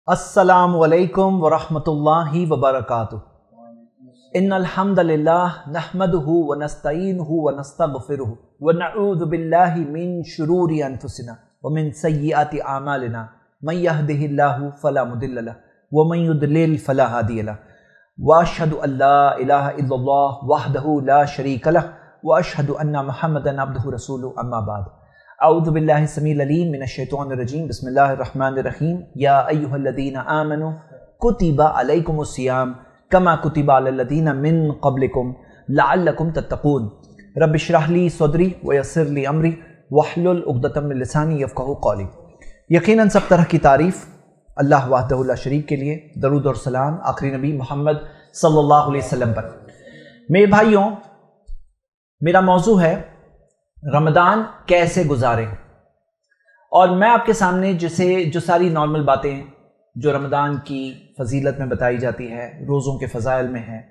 السلام علیکم ورحمۃ اللہ وبرکاتہ۔ ان الحمد للہ نحمده ونستعینه ونستغفره ونعوذ باللہ من شرور انفسنا ومن سیئات اعمالنا من يهده الله فلا مضل له ومن يضلل فلا هادي له واشهد ان لا الہ الا اللہ وحدہ لا شریک له واشهد ان محمدا عبدہ رسولہ اما بعد۔ اعوذ باللہ السمیع العلیم من الشیطان الرجیم، بسم اللہ الرحمن الرحیم۔ یا ایھا الذین آمنوا کتب علیکم الصیام کما کتب علی الذین من قبلکم لعلکم تتقون۔ رب اشرح لی صدری ویسر لی امری واحلل عقدۃ من لسانی یفقہوا قولی۔ یقیناً سب طرح کی تعریف اللہ وحدہ لا شریک کے لیے، درود اور سلام آخری نبی محمد صلی اللہ علیہ وسلم پر۔ میرے بھائیوں، میرا موضوع ہے رمضان کیسے گزاریں، اور میں آپ کے سامنے جو ساری نارمل باتیں جو رمضان کی فضیلت میں بتائی جاتی ہے، روزوں کے فضائل میں ہیں،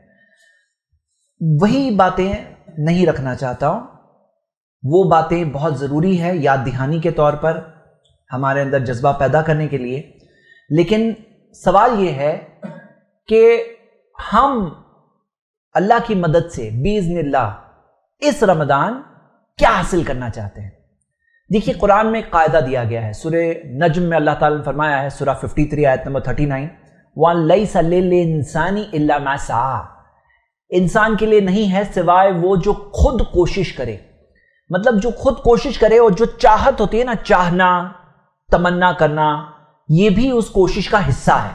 وہی باتیں نہیں رکھنا چاہتا ہوں۔ وہ باتیں بہت ضروری ہے یاد دہانی کے طور پر، ہمارے اندر جذبہ پیدا کرنے کے لیے، لیکن سوال یہ ہے کہ ہم اللہ کی مدد سے باذن اللہ اس رمضان کیا حاصل کرنا چاہتے ہیں۔ دیکھیے، قرآن میں ایک قاعدہ دیا گیا ہے، سورہ نجم میں اللہ تعالیٰ نے فرمایا ہے، سورہ 53 آیت نمبر 39، وَلَيْسَ لِلْإِنسَانِ إِلَّا مَا سَعَىٰ۔ انسان کے لیے نہیں ہے سوائے وہ جو خود کوشش کرے، مطلب جو خود کوشش کرے، اور جو چاہت ہوتی ہے نا، چاہنا، تمنا کرنا، یہ بھی اس کوشش کا حصہ ہے۔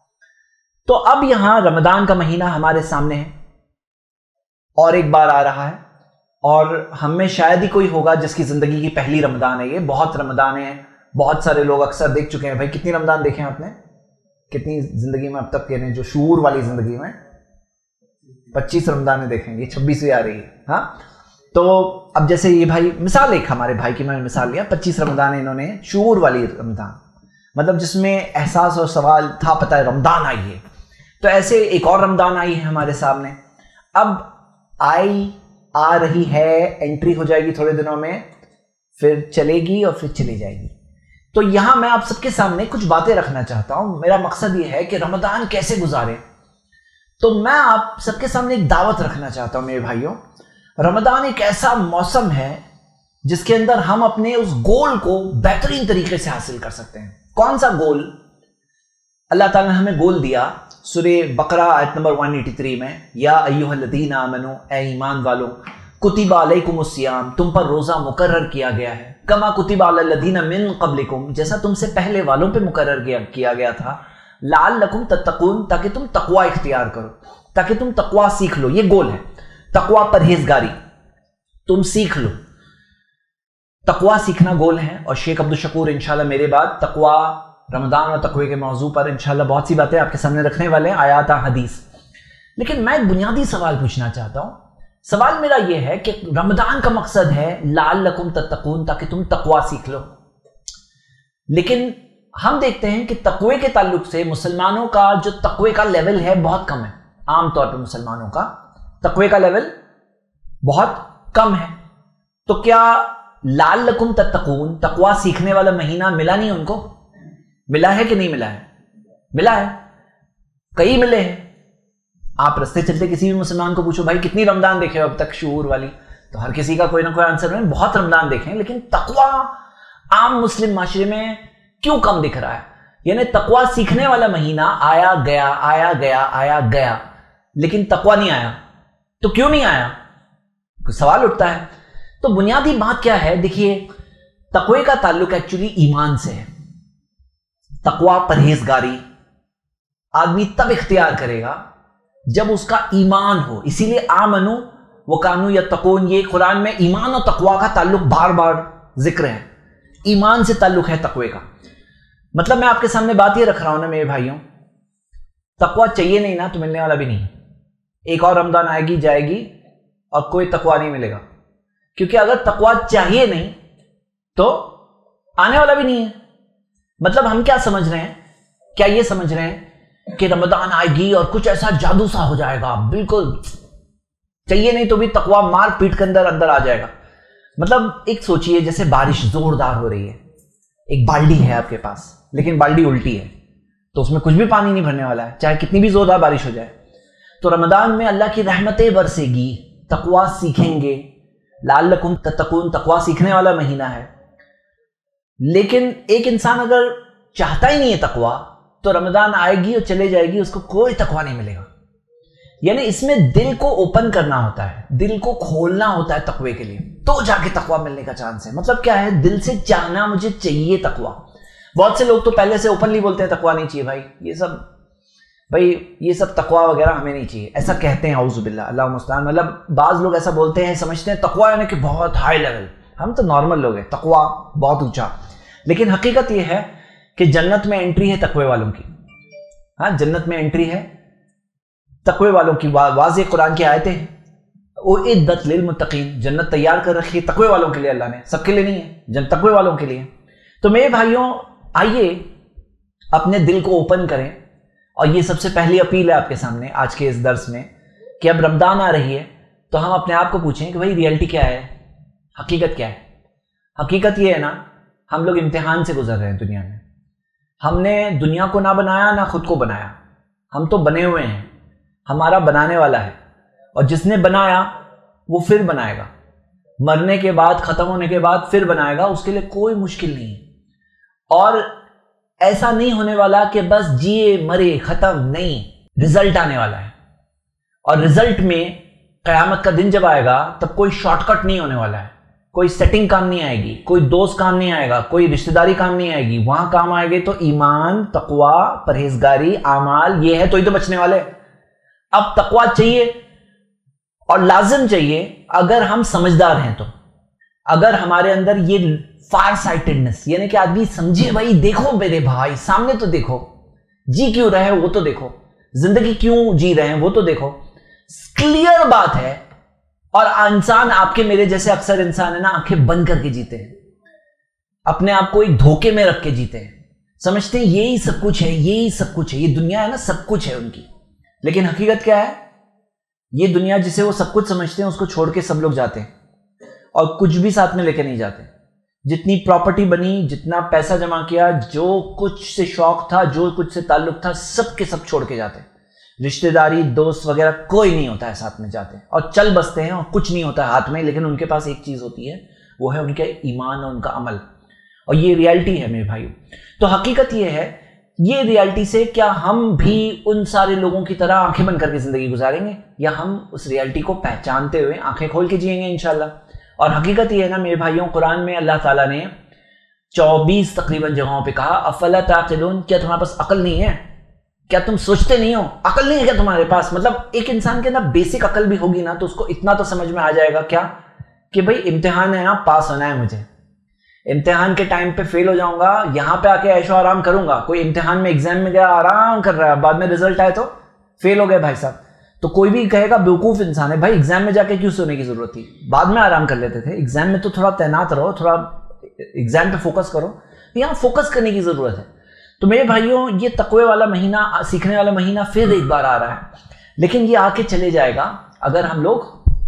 تو اب یہاں رمضان کا مہینہ ہمارے سامنے ہے، اور ایک بار آ رہا ہے، اور ہم میں شاید ہی کوئی ہوگا جس کی زندگی کی پہلی رمضان ہے۔ یہ بہت رمضان ہیں، بہت سارے لوگ اکثر دیکھ چکے ہیں۔ بھائی کتنی رمضان دیکھیں آپ نے؟ کتنی زندگی میں اب تک کہنے جو شعور والی زندگی میں 25 رمضانیں دیکھیں گے، 26ویں آ رہی ہے۔ ہاں، تو اب جیسے یہ بھائی، مثال ایک ہمارے بھائی کی میں نے مثال لیا، 25 رمضان انہوں نے، شعور والی رمضان، مطلب جس میں احساس اور سوال تھا، پتہ ہے رمضان آئی ہے۔ تو ایسے ایک اور رمضان آئی ہے ہمارے سامنے، اب آ رہی ہے، انٹری ہو جائے گی تھوڑے دنوں میں، پھر چلے گی اور پھر چلی جائے گی۔ تو یہاں میں آپ سب کے سامنے کچھ باتیں رکھنا چاہتا ہوں۔ میرا مقصد یہ ہے کہ رمضان کیسے گزارے، تو میں آپ سب کے سامنے ایک دعوت رکھنا چاہتا ہوں میرے بھائیوں۔ رمضان ایک ایسا موسم ہے جس کے اندر ہم اپنے اس گول کو بہترین طریقے سے حاصل کر سکتے ہیں۔ کون سا گول؟ اللہ تعالیٰ نے ہمیں گول دیا سورہ بقرہ آیت نمبر 183 میں، یا ایھا الذین آمنوا، اے ایمان والو، کتب علیکم الصیام، تم پر روزہ مقرر کیا گیا ہے، کما کتب علی الذین من قبلکم، جیسا تم سے پہلے والوں پہ مقرر کیا گیا تھا، لعلکم تتقون، تاکہ تم تقوی اختیار کرو، تاکہ تم تقوی سیکھ لو۔ یہ گول ہے، تقوی پرہیزگاری تم سیکھ لو۔ تقوی سیکھنا گول ہے، اور شیخ عبدالشکور انشاءاللہ میرے بعد تقوی، رمضان اور تقوی کے موضوع پر انشاءاللہ بہت سی باتیں آپ کے سامنے رکھنے والے ہیں، آیات حدیث۔ لیکن میں ایک بنیادی سوال پوچھنا چاہتا ہوں۔ سوال میرا یہ ہے کہ رمضان کا مقصد ہے لعلکم تتقون، تاکہ تم تقوی سیکھ لو، لیکن ہم دیکھتے ہیں کہ تقوی کے تعلق سے مسلمانوں کا جو تقوی کا لیول ہے بہت کم ہے۔ عام طور پر مسلمانوں کا تقوی کا لیول بہت کم ہے۔ تو کیا لعلکم تتقون، تقوی سیکھنے والا مہینہ ملا نہیں ان کو؟ ملا ہے کہ نہیں ملا ہے؟ ملا ہے، کئی ملے ہیں۔ آپ رستے چلتے کسی بھی مسلمان کو پوچھو، بھائی کتنی رمضان دیکھے ہو اب تک شعور والی، تو ہر کسی کا کوئی نہ کوئی آنسر ہے، بہت رمضان دیکھیں، لیکن تقوی عام مسلم معاشرے میں کیوں کم دکھ رہا ہے؟ یعنی تقوی سیکھنے والا مہینہ آیا گیا آیا گیا آیا گیا، لیکن تقوی نہیں آیا۔ تو کیوں نہیں آیا؟ کوئی سوال اٹھتا ہے۔ تو بنیادی بات کیا ہے؟ دیکھیے، تقوی کا تعلق ایکچولی ایمان سے ہے۔ تقوی پرہیزگاری آدمی تب اختیار کرے گا جب اس کا ایمان ہو۔ اسی لیے آمنو وکانو یتقون، یہ قرآن میں ایمان اور تقوی کا تعلق بار بار ذکر ہے۔ ایمان سے تعلق ہے تقوی کا۔ مطلب میں آپ کے سامنے بات یہ رکھ رہا ہوں نا میرے بھائیوں، تقوی چاہیے نہیں نا تو ملنے والا بھی نہیں۔ ایک اور رمضان آئے گی جائے گی اور کوئی تقوی نہیں ملے گا، کیونکہ اگر تقوی چاہیے نہیں تو آنے والا بھی نہیں ہے۔ مطلب ہم کیا سمجھ رہے ہیں؟ کیا یہ سمجھ رہے ہیں کہ رمضان آئے گی اور کچھ ایسا جادو سا ہو جائے گا، بالکل چاہیے نہیں تو بھی تقوی مار پیٹ کے اندر آ جائے گا؟ مطلب ایک سوچئے، جیسے بارش زوردار ہو رہی ہے، ایک بالٹی ہے آپ کے پاس، لیکن بالٹی الٹی ہے، تو اس میں کچھ بھی پانی نہیں بھرنے والا ہے، چاہے کتنی بھی زوردار بارش ہو جائے۔ تو رمضان میں اللہ کی رحمتیں برسے گی، تقویٰ سیکھیں گے، لعلکم تتقون، تقویٰ سیکھنے والا مہینہ ہے۔ لیکن ایک انسان اگر چاہتا ہی نہیں ہے تقویٰ، تو رمضان آئے گی اور چلے جائے گی، اس کو کوئی تقویٰ نہیں ملے گا۔ یعنی اس میں دل کو اوپن کرنا ہوتا ہے، دل کو کھولنا ہوتا ہے تقوی کے لیے، تو جا کے تقویٰ ملنے کا چانس ہے۔ مطلب کیا ہے؟ دل سے چاہنا مجھے چاہیے تقویٰ۔ بہت سے لوگ تو پہلے سے اوپنلی بولتے ہیں تقویٰ نہیں چاہیے بھائی یہ سب تقویٰ وغیرہ ہمیں نہیں چاہیے، ایسا کہتے ہیں، اعوذ باللہ، اللہ المستعان۔ مطلب بعض لوگ ایسا بولتے ہیں، سمجھتے ہیں تقویٰ یعنی کہ بہت ہائی لیول، ہم تو نارمل لوگ ہیں، تقویٰ بہت اونچا۔ لیکن حقیقت یہ ہے کہ جنت میں انٹری ہے تقوی والوں کی۔ ہاں، جنت میں انٹری ہے تقوی والوں کی، واضح قرآن کی آیتیں ہیں۔ اعدت للمتقین، جنت تیار کر رکھی ہے تقوی والوں کے لیے، اللہ نے، سب کے لیے نہیں ہے، تقوی والوں کے لیے۔ تو میرے بھائیوں، آئیے اپنے دل کو اوپن کریں، اور یہ سب سے پہلی اپیل ہے آپ کے سامنے آج کے اس درس میں، کہ اب رمضان آ رہی ہے تو ہم اپنے آپ کو پوچھیں کہ بھائی ریئلٹی کیا ہے، حقیقت کیا ہے۔ حقیقت یہ ہے نا، ہم لوگ امتحان سے گزر رہے ہیں دنیا میں۔ ہم نے دنیا کو نہ بنایا نہ خود کو بنایا، ہم تو بنے ہوئے ہیں، ہمارا بنانے والا ہے، اور جس نے بنایا وہ پھر بنائے گا، مرنے کے بعد، ختم ہونے کے بعد پھر بنائے گا، اس کے لیے کوئی مشکل نہیں ہے۔ اور ایسا نہیں ہونے والا کہ بس جیے مرے ختم، نہیں، رزلٹ آنے والا ہے، اور رزلٹ میں قیامت کا دن جب آئے گا تب کوئی شارٹ کٹ نہیں ہونے والا ہے، کوئی سیٹنگ کام نہیں آئے گی، کوئی دوست کام نہیں آئے گا، کوئی رشتہ داری کام نہیں آئے گی، وہاں کام آئے گے تو ایمان، تقویٰ، پرہیزگاری، اعمال، یہ ہے تو ہی تو بچنے والے۔ اب تقویٰ چاہیے اور لازم چاہیے اگر ہم سمجھدار ہیں تو، اگر ہمارے اندر یہ فار سائٹڈنس، یعنی کہ آدمی سمجھے، بھائی دیکھو میرے بھائی سامنے تو دیکھو، جی کیوں رہے وہ تو دیکھو، زندگی کیوں جی رہے ہیں وہ تو دیکھو، کلیئر بات ہے۔ اور انسان آپ کے میرے جیسے اکثر انسان ہے نا، آنکھیں بند کر کے جیتے ہیں، اپنے آپ کو ایک دھوکے میں رکھ کے جیتے ہیں، سمجھتے ہیں یہی سب کچھ ہے، یہی سب کچھ ہے، یہ دنیا ہے نا سب کچھ ہے ان کی۔ لیکن حقیقت کیا ہے؟ یہ دنیا جسے وہ سب کچھ سمجھتے ہیں اس کو چھوڑ کے سب لوگ جاتے ہیں، اور کچھ بھی ساتھ میں لے کے نہیں جاتے۔ جتنی پراپرٹی بنی، جتنا پیسہ جمع کیا، جو کچھ سے شوق تھا، جو کچھ سے تعلق تھا، سب کے سب چھوڑ کے جاتے ہیں۔ رشتہ داری، دوست وغیرہ کوئی نہیں ہوتا ہے ساتھ میں، جاتے ہیں اور چل بستے ہیں، اور کچھ نہیں ہوتا ہے ہاتھ میں، لیکن ان کے پاس ایک چیز ہوتی ہے، وہ ہے ان کے ایمان اور ان کا عمل، اور یہ ریالٹی ہے میرے بھائیو۔ تو حقیقت یہ ہے، یہ ریالٹی سے کیا ہم بھی ان سارے لوگوں کی طرح آنکھیں بند کر کے زندگی گزاریں گے، یا ہم اس ریالٹی کو پہچانتے ہوئے آنکھیں کھول کے جئیں گے انشاءاللہ؟ اور حقیقت یہ ہے نا میرے بھائیوں، قرآن میں اللہ تعالیٰ نے 24 تقریباً جگہوں پہ کہا، افلا تعقلون، کیا تمہارے پاس عقل نہیں ہے؟ کیا تم سوچتے نہیں ہو؟ عقل نہیں ہے کیا تمہارے پاس؟ مطلب ایک انسان کے اندر بیسک عقل بھی ہوگی نا، تو اس کو اتنا تو سمجھ میں آ جائے گا کیا، کہ بھئی امتحان ہے نا، پاس ہونا ہے مجھے، امتحان کے ٹائم پہ فیل ہو جاؤں گا، یہاں پہ آ کے عیش و آرام کروں گا۔ کوئی امتحان میں ایگزام میں گیا آرام کر رہا ہے، بعد میں رزلٹ آئے تو فیل ہو گئے بھائی صاحب، تو کوئی بھی کہے گا بیوقوف انسان ہے، بھائی ایگزام میں جا کے کیوں سونے کی ضرورت تھی، بعد میں آرام کر لیتے تھے، ایگزام میں تو تھوڑا تعینات رہو، تھوڑا ایگزام پہ فوکس کرو، یہاں فوکس کرنے کی ضرورت ہے۔ تو میرے بھائیوں، یہ تقوی والا مہینہ، سیکھنے والا مہینہ پھر ایک بار آ رہا ہے، لیکن یہ آ کے چلے جائے گا اگر ہم لوگ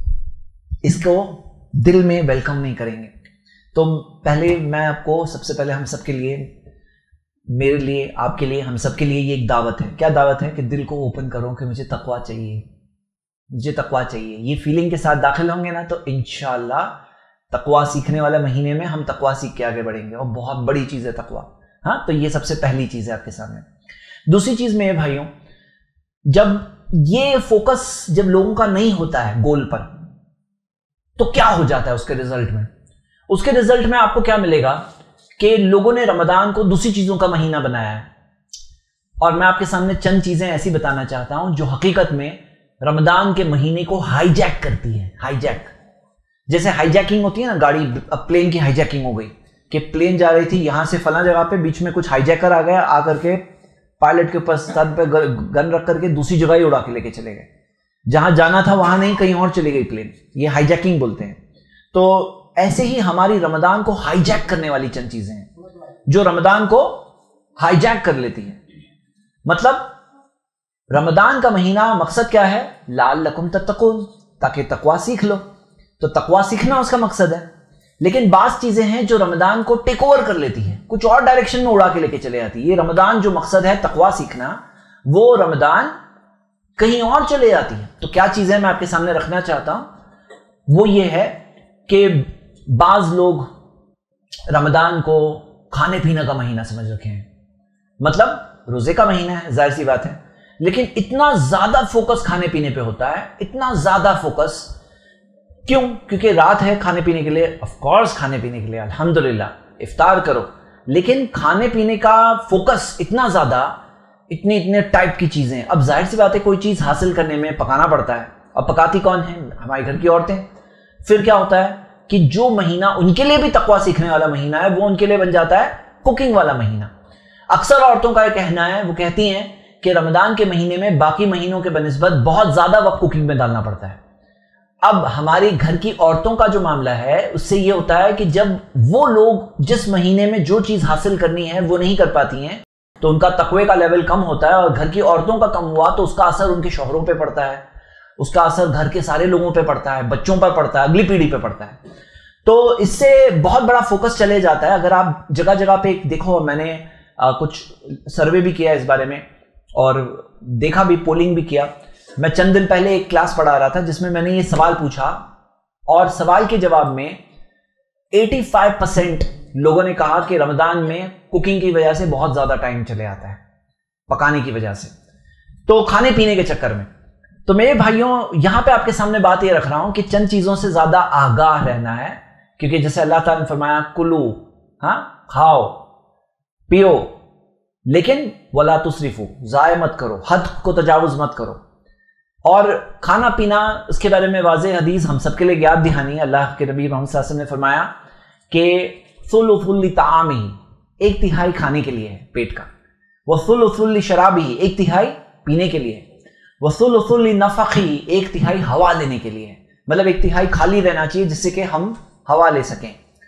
اس کو دل میں ویلکم نہیں کریں گے۔ تو پہلے میں آپ کو سب سے پہلے ہم سب کے لیے، میرے لیے، آپ کے لیے، ہم سب کے لیے یہ ایک دعوت ہے۔ کیا دعوت ہے؟ کہ دل کو اوپن کرو کہ مجھے تقویٰ چاہیے، مجھے تقویٰ چاہیے۔ یہ فیلنگ کے ساتھ داخل ہوں گے نا تو انشاءاللہ تقویٰ سیکھنے والا مہینے میں ہم تقویٰ سیکھ کے آگے بڑھیں گے، اور بہت بڑی چیز ہے تقویٰ۔ ہاں، تو یہ سب سے پہلی چیز ہے آپ کے سامنے۔ دوسری چیز میرے بھائیوں، جب یہ فوکس جب لوگوں کا نہیں ہوتا ہے گول پر، تو کیا ہو جاتا ہے اس کے رزلٹ میں؟ اس کے رزلٹ میں آپ کو کیا ملے گا کہ لوگوں نے رمضان کو دوسری چیزوں کا مہینہ بنایا ہے، اور میں آپ کے سامنے چند چیزیں ایسی بتانا چاہتا ہوں جو حقیقت میں رمضان کے مہینے کو ہائی جیک کرتی ہے۔ ہائی جیک، جیسے ہائی جیکنگ ہوتی ہے نا، گاڑی، اب پلین کی ہائی جیکنگ ہو گئی کہ پلین جا رہی تھی یہاں سے فلاں جگہ پہ، بیچ میں کچھ ہائی جیکر آ گیا، آ کر کے پائلٹ کے اوپر سر پہ گن رکھ کر کے دوسری جگہ ہی اڑا کے لے کے چلے گئے، جہاں جانا تھا وہاں نہیں، کہیں اور چلی گئی پلین، یہ ہائی جیکنگ بولتے ہیں۔ تو ایسے ہی ہماری رمضان کو ہائی جیک کرنے والی چند چیزیں ہیں جو رمضان کو ہائی جیک کر لیتی ہیں۔ مطلب رمضان کا مہینہ مقصد کیا ہے؟ لعلکم تتقون، تاکہ تقویٰ سیکھ لو، تو تقویٰ سیکھنا اس کا مقصد ہے۔ لیکن بعض چیزیں ہیں جو رمضان کو ٹیک اوور کر لیتی ہیں، کچھ اور ڈائریکشن میں اڑا کے لے کے چلے جاتی ہے. یہ رمضان جو مقصد ہے تقویٰ سیکھنا، وہ رمضان کہیں اور چلے جاتی ہے. تو کیا چیزیں میں آپ کے سامنے رکھنا چاہتا ہوں وہ یہ ہے کہ بعض لوگ رمضان کو کھانے پینے کا مہینہ سمجھ رکھے ہیں. مطلب روزے کا مہینہ ہے، ظاہر سی بات ہے، لیکن اتنا زیادہ فوکس کھانے پینے پہ ہوتا ہے، اتنا زیادہ فوکس کیوں؟ کیونکہ رات ہے کھانے پینے کے لیے، آف کورس کھانے پینے کے لیے الحمدللہ افطار کرو، لیکن کھانے پینے کا فوکس اتنا زیادہ، اتنے ٹائپ کی چیزیں. اب ظاہر سی بات ہے کوئی چیز حاصل کرنے میں پکانا پڑتا ہے، اب پکاتی کون ہیں؟ ہمارے گھر کی عورتیں. پھر کیا ہوتا ہے کہ جو مہینہ ان کے لیے بھی تقویٰ سیکھنے والا مہینہ ہے، وہ ان کے لیے بن جاتا ہے کوکنگ والا مہینہ. اکثر عورتوں کا یہ کہنا ہے، وہ کہتی ہیں کہ رمضان کے مہینے میں باقی مہینوں کے بنسبت بہت زیادہ وقت کوکنگ میں ڈالنا پڑتا ہے. اب ہماری گھر کی عورتوں کا جو معاملہ ہے اس سے یہ ہوتا ہے کہ جب وہ لوگ جس مہینے میں جو چیز حاصل کرنی ہے وہ نہیں کر پاتی ہیں تو ان کا تقوی کا لیول کم ہوتا ہے، اور گھر کی عورتوں کا کم ہوا تو اس کا اثر ان کے شوہروں پہ پڑتا ہے، اس کا اثر گھر کے سارے لوگوں پہ پڑتا ہے، بچوں پر پڑتا ہے، اگلی پیڑھی پہ پڑتا ہے. تو اس سے بہت بڑا فوکس چلے جاتا ہے. اگر آپ جگہ جگہ پہ دیکھو، میں نے کچھ سروے بھی کیا اس بارے میں اور دیکھا بھی، پولنگ بھی کیا. میں چند دن پہلے ایک کلاس پڑھا رہا تھا جس میں نے یہ سوال پوچھا، اور سوال کے جواب میں 85% لوگوں نے کہا کہ رمضان میں کوکنگ کی وجہ سے بہت زیادہ ٹائم چلے آتا ہے، پکانے کی وجہ سے، تو کھانے پینے کے چکر میں. تو میرے بھائیوں، یہاں پہ آپ کے سامنے بات یہ رکھ رہا ہوں کہ چند چیزوں سے زیادہ آگاہ رہنا ہے، کیونکہ جیسے اللہ تعالیٰ نے فرمایا کلو، کھاؤ پیو، لیکن ولا تسرفو، ضائع مت کرو، حد کو تجاوز مت کرو. اور کھانا پینا، اس کے بارے میں واضح حدیث ہم سب کے لیے یاد دہانی ہے. اللہ کے نبی محمد صلی اللہ علیہ وسلم نے فرمایا کہ ثلث لطعامہ، ایک تہائی کھانے کے لیے ہے پیٹ کا، وثلث لشرابہ، ایک تہائی پینے کے لیے، وثلث لنفخہ، ایک تہائی ہوا لینے کے لیے. مطلب ایک تہائی خالی رہنا چاہیے جس سے کہ ہم ہوا لے سکیں.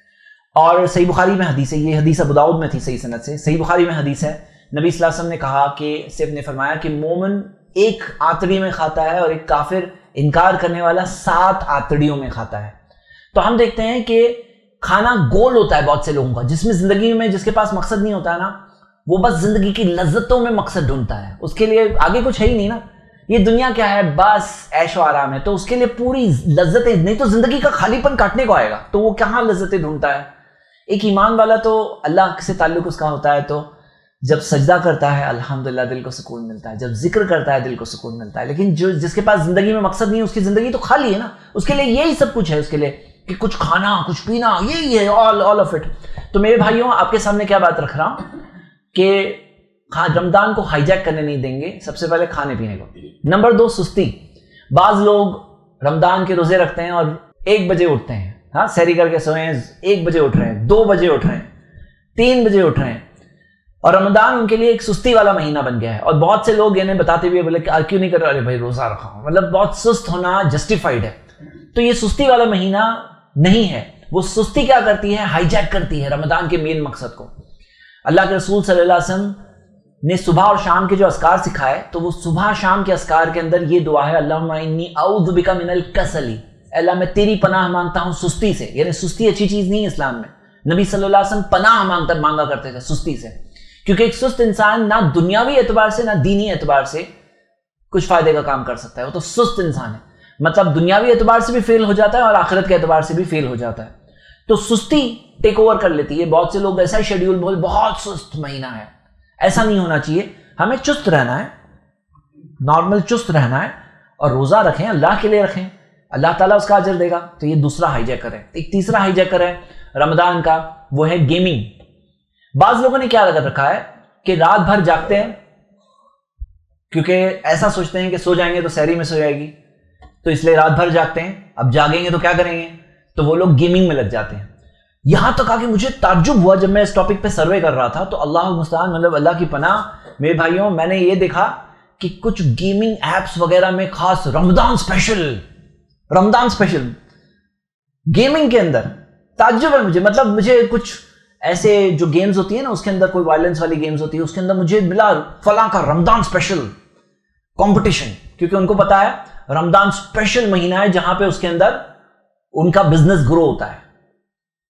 اور صحیح بخاری میں حدیث ہے، یہ حدیث ابو داؤد میں تھی صحیح سند سے، صحیح بخاری میں حدیث ہے، نبی صلی اللہ علیہ وسلم نے کہا کہ صرف نے فرمایا کہ مومن ایک آتڑی میں کھاتا ہے اور ایک کافر انکار کرنے والا 7 آتڑیوں میں کھاتا ہے. تو ہم دیکھتے ہیں کہ کھانا گول ہوتا ہے بہت سے لوگوں کا، جس میں زندگی میں جس کے پاس مقصد نہیں ہوتا ہے نا، وہ بس زندگی کی لذتوں میں مقصد ڈھونڈتا ہے، اس کے لیے آگے کچھ ہے ہی نہیں نا. یہ دنیا کیا ہے؟ بس عیش و آرام ہے. تو اس کے لیے پوری لذتیں، نہیں تو زندگی کا خالی پن کاٹنے کو آئے گا، تو وہ کہاں لذتیں ڈھونڈتا ہے. ایک ایمان والا تو اللہ سے تعلق اس کا ہوتا ہے، تو جب سجدہ کرتا ہے الحمدللہ دل کو سکون ملتا ہے، جب ذکر کرتا ہے دل کو سکون ملتا ہے. لیکن جس کے پاس زندگی میں مقصد نہیں ہے، اس کی زندگی تو خالی ہے نا. اس کے لیے یہی سب کچھ ہے، اس کے لیے کہ کچھ کھانا، کچھ پینا، یہی ہے all of it. تو میرے بھائیوں، آپ کے سامنے کیا بات رکھ رہا ہوں کہ رمضان کو ہائی جیک کرنے نہیں دیں گے. سب سے پہلے کھانے پینے کو. نمبر 2، سستی. بعض لوگ رمضان کے روزے رکھتے ہیں اور 1 بجے اٹھتے ہیں، سحری کر کے سوئے ہیں، 1 بجے اٹھ رہے ہیں، 2 بجے اٹھ رہے ہیں، 3 بجے اٹھ رہے ہیں، اور رمضان ان کے لیے ایک سستی والا مہینہ بن گیا ہے. اور بہت سے لوگ انہیں بتاتے ہوئے بولے کہ کیوں نہیں کر رہے؟ ارے بھائی روزہ رکھا ہوں. مطلب بہت سست ہونا جسٹیفائڈ ہے. تو یہ سستی والا مہینہ نہیں ہے. وہ سستی کیا کرتی ہے؟ ہائی جیک کرتی ہے رمضان کے مین مقصد کو. اللہ کے رسول صلی اللہ علیہ وسلم نے صبح اور شام کے جو اذکار سکھائے، تو وہ صبح شام کے اذکار کے اندر یہ دعا ہے، اللہم انی اعوذ بک من الکسل، اللہ میں تیری پناہ مانگتا ہوں سستی سے. یعنی سستی اچھی چیز نہیں ہے اسلام میں. نبی صلی اللہ علیہ وسلم پناہ مانگا کرتے تھے سستی سے، کیونکہ ایک سست انسان نہ دنیاوی اعتبار سے نہ دینی اعتبار سے کچھ فائدے کا کام کر سکتا ہے. وہ تو سست انسان ہے، مطلب دنیاوی اعتبار سے بھی فیل ہو جاتا ہے اور آخرت کے اعتبار سے بھی فیل ہو جاتا ہے. تو سستی ٹیک اوور کر لیتی ہے. بہت سے لوگ ایسا شیڈیول بہت سست مہینہ ہے. ایسا نہیں ہونا چاہیے. ہمیں چست رہنا ہے، نارمل چست رہنا ہے، اور روزہ رکھیں، اللہ کے لیے رکھیں، اللہ تعالیٰ اس کا اجر دے گا. تو یہ دوسرا ہائی جیکر ہے. ایک تیسرا ہائی جیکر ہے رمضان کا، وہ ہے گیمنگ. بعض لوگوں نے کیا لگا رکھا ہے کہ رات بھر جاگتے ہیں، کیونکہ ایسا سوچتے ہیں کہ سو جائیں گے تو سحری میں سو جائے گی، تو اس لیے رات بھر جاگتے ہیں. اب جاگیں گے تو کیا کریں گے؟ تو وہ لوگ گیمنگ میں لگ جاتے ہیں. یہاں تک آ کے مجھے تعجب ہوا جب میں اس ٹاپک پہ سروے کر رہا تھا. تو اللہ المستعان، مطلب اللہ کی پناہ میرے بھائیوں، میں نے یہ دیکھا کہ کچھ گیمنگ ایپس وغیرہ میں خاص رمضان اسپیشل گیمنگ کے اندر تعجب ہے مجھے. مطلب مجھے کچھ ایسے جو گیمز ہوتی ہیں نا، اس کے اندر کوئی وائلنس والی گیمز ہوتی ہے، اس کے اندر مجھے ملا فلاں کا رمضان اسپیشل کمپٹیشن، کیونکہ ان کو پتا ہے رمضان اسپیشل مہینہ ہے جہاں پہ اس کے اندر ان کا بزنس گرو ہوتا ہے.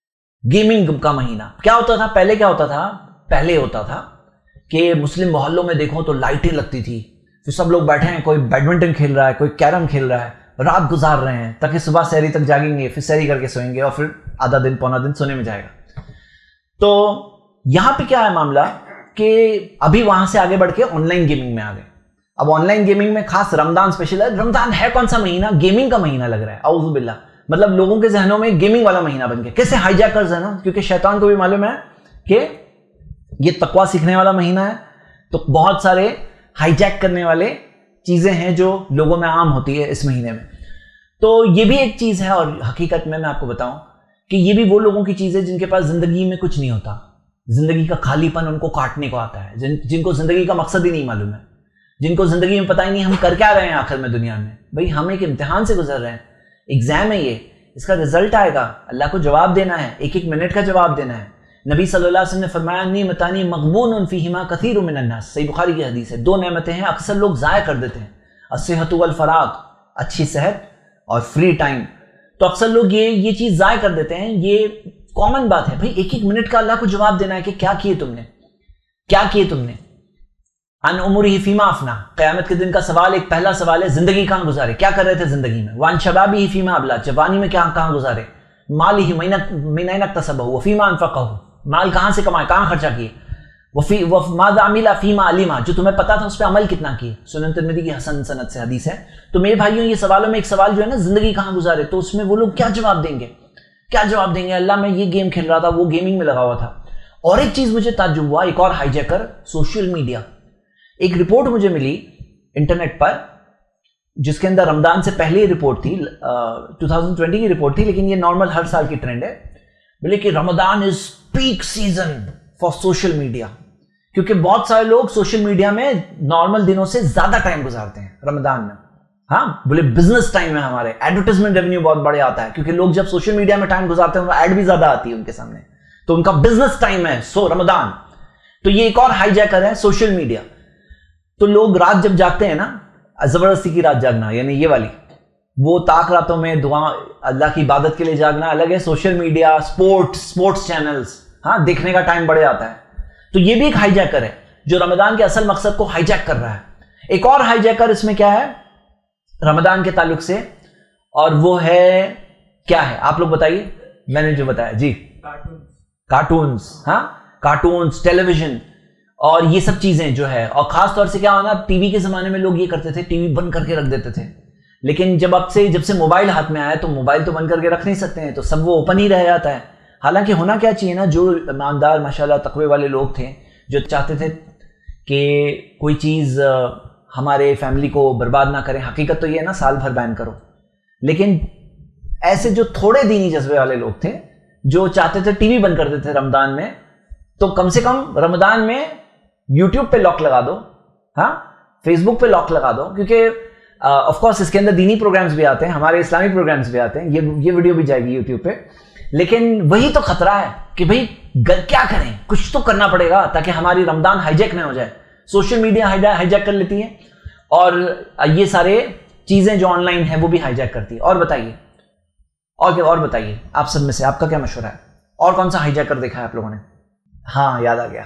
گیمنگ کا مہینہ. کیا ہوتا تھا پہلے؟ کیا ہوتا تھا پہلے؟ ہوتا تھا کہ مسلم محلوں میں دیکھو تو لائٹیں لگتی تھی, پھر سب لوگ بیٹھے ہیں, کوئی بیڈمنٹن کھیل رہا ہے, کوئی کیرم کھیل رہا ہے, رات گزار رہے ہیں تاکہ صبح سحری تک جاگیں گے, پھر سحری کر کے سوئیں گے اور پھر آدھا دن پونا دن سونے میں جائے گا. تو یہاں پہ کیا ہے معاملہ کہ ابھی وہاں سے آگے بڑھ کے آن لائن گیمنگ میں آ گئے. اب آن لائن گیمنگ میں خاص رمضان اسپیشل ہے. رمضان ہے کون سا مہینہ؟ گیمنگ کا مہینہ لگ رہا ہے. اعوذ باللہ, مطلب لوگوں کے ذہنوں میں گیمنگ والا مہینہ بن گیا. کیسے ہائی جیکرز ہے نا, کیونکہ شیطان کو بھی معلوم ہے کہ یہ تقویٰ سیکھنے والا مہینہ ہے, تو بہت سارے ہائی جیک کرنے والے چیزیں ہیں جو لوگوں میں عام ہوتی ہے اس مہینے میں. تو یہ بھی ایک چیز ہے. اور حقیقت میں آپ کو بتاؤں کہ یہ بھی وہ لوگوں کی چیز ہے جن کے پاس زندگی میں کچھ نہیں ہوتا, زندگی کا خالی پن ان کو کاٹنے کو آتا ہے, جن کو زندگی کا مقصد ہی نہیں معلوم ہے, جن کو زندگی میں پتہ ہی نہیں ہم کر کیا رہے ہیں آخر میں دنیا میں. بھائی ہم ایک امتحان سے گزر رہے ہیں, ایگزام ہے یہ, اس کا رزلٹ آئے گا, اللہ کو جواب دینا ہے, ایک ایک منٹ کا جواب دینا ہے. نبی صلی اللہ علیہ وسلم نے فرمایا نعمتان مغبون فیہما کثیر من الناس, صحیح بخاری کی حدیث ہے. 2 نعمتیں ہیں اکثر لوگ ضائع کر دیتے ہیں, الصحۃ والفراغ, اچھی صحت اور فری ٹائم. تو اکثر لوگ یہ چیز ضائع کر دیتے ہیں. یہ کامن بات ہے بھائی, ایک ایک منٹ کا اللہ کو جواب دینا ہے کہ کیا کیے تم نے, کیا کیے تم نے. ان عمرہ فیما افنا, قیامت کے دن کا سوال ایک پہلا سوال ہے زندگی کہاں گزارے, کیا کر رہے تھے زندگی میں. وان شبابہ فیما ابلا, جوانی میں کہاں گزارے. مالہ من این اکتسبہ وفیما انفقہ, مال کہاں سے کمائے, کہاں خرچہ کیے. ماذا عمل فیما علم, جو تمہیں پتا تھا اس پہ عمل کتنا کیے. سنن ترمذی کی حسن سند سے حدیث ہے. تو میرے بھائیوں یہ سوالوں میں ایک سوال جو ہے نا زندگی کہاں گزارے, تو اس میں وہ لوگ کیا جواب دیں گے, کیا جواب دیں گے. اللہ میں یہ گیم کھیل رہا تھا, وہ گیمنگ میں لگا ہوا تھا. اور ایک چیز مجھے تعجب ہوا, ایک اور ہائی جیکر, سوشل میڈیا. ایک رپورٹ مجھے ملی انٹرنیٹ پر جس کے اندر رمضان سے پہلے رپورٹ تھی, 2020 کی رپورٹ تھی, لیکن یہ نارمل ہر سال کی ٹرینڈ ہے. بولے کہ Ramadan is peak season for social media, کیونکہ بہت سارے لوگ سوشل میڈیا میں نارمل دنوں سے زیادہ ٹائم گزارتے ہیں رمضان میں. ہاں بولے بزنس ٹائم ہے ہمارے, ایڈورٹائزمنٹ ریونیو بہت بڑے آتا ہے, کیونکہ لوگ جب سوشل میڈیا میں ٹائم گزارتے ہیں ایڈ بھی زیادہ آتی ہے ان کے سامنے, تو ان کا بزنس ٹائم ہے رمضان. تو یہ ایک اور ہائی جیکر ہے سوشل میڈیا. تو لوگ رات جب جاگتے ہیں نا, زبردستی کی رات جاگنا, یعنی یہ والی, وہ طاق راتوں میں دعا اللہ کی عبادت کے لیے جاگنا الگ ہے. سوشل میڈیا, سپورٹس چینلز, ہاں دیکھنے کا ٹائم بڑے آتا ہے. تو یہ بھی ایک ہائی جیکر ہے جو رمضان کے اصل مقصد کو ہائی جیک کر رہا ہے. ایک اور ہائی جیکر اس میں کیا ہے رمضان کے تعلق سے, اور وہ ہے کیا ہے آپ لوگ بتائیے, میں نے جو بتایا جی, کارٹونز. ہاں کارٹونز, ٹیلی ویژن اور یہ سب چیزیں جو ہے. اور خاص طور سے کیا ہونا, ٹی وی کے زمانے میں لوگ یہ کرتے تھے, ٹی وی بند کر کے رکھ دیتے تھے, لیکن جب سے موبائل ہاتھ میں آیا تو موبائل تو بند کر کے رکھ نہیں سکتے ہیں, تو سب وہ اوپن ہی رہ جاتا ہے. حالانکہ ہونا کیا چاہیے نا, جو ایماندار ماشاءاللہ تقوی والے لوگ تھے جو چاہتے تھے کہ کوئی چیز ہمارے فیملی کو برباد نہ کریں, حقیقت تو یہ ہے نا سال بھر بین کرو, لیکن ایسے جو تھوڑے دینی جذبے والے لوگ تھے جو چاہتے تھے ٹی وی بند کر دیتے رمضان میں, تو کم سے کم رمضان میں یوٹیوب پہ لاک لگا دو, ہاں فیس بک پہ لاک لگا دو, کیونکہ آف کورس اس کے اندر دینی پروگرامز بھی آتے ہیں, ہمارے اسلامک پروگرامز بھی آتے ہیں, یہ ویڈیو بھی جائے گی یوٹیوب پہ. لیکن وہی تو خطرہ ہے کہ بھئی کیا کریں, کچھ تو کرنا پڑے گا تاکہ ہماری رمضان ہائی جیک نہ ہو جائے. سوشل میڈیا ہائی جیک کر لیتی ہے, اور یہ سارے چیزیں جو آن لائن ہیں وہ بھی ہائی جیک کرتی ہے. اور بتائیے, اور بتائیے آپ سب میں سے آپ کا کیا مشورہ ہے, اور کون سا ہائی جیکر دیکھا ہے آپ لوگوں نے. ہاں یاد آ گیا,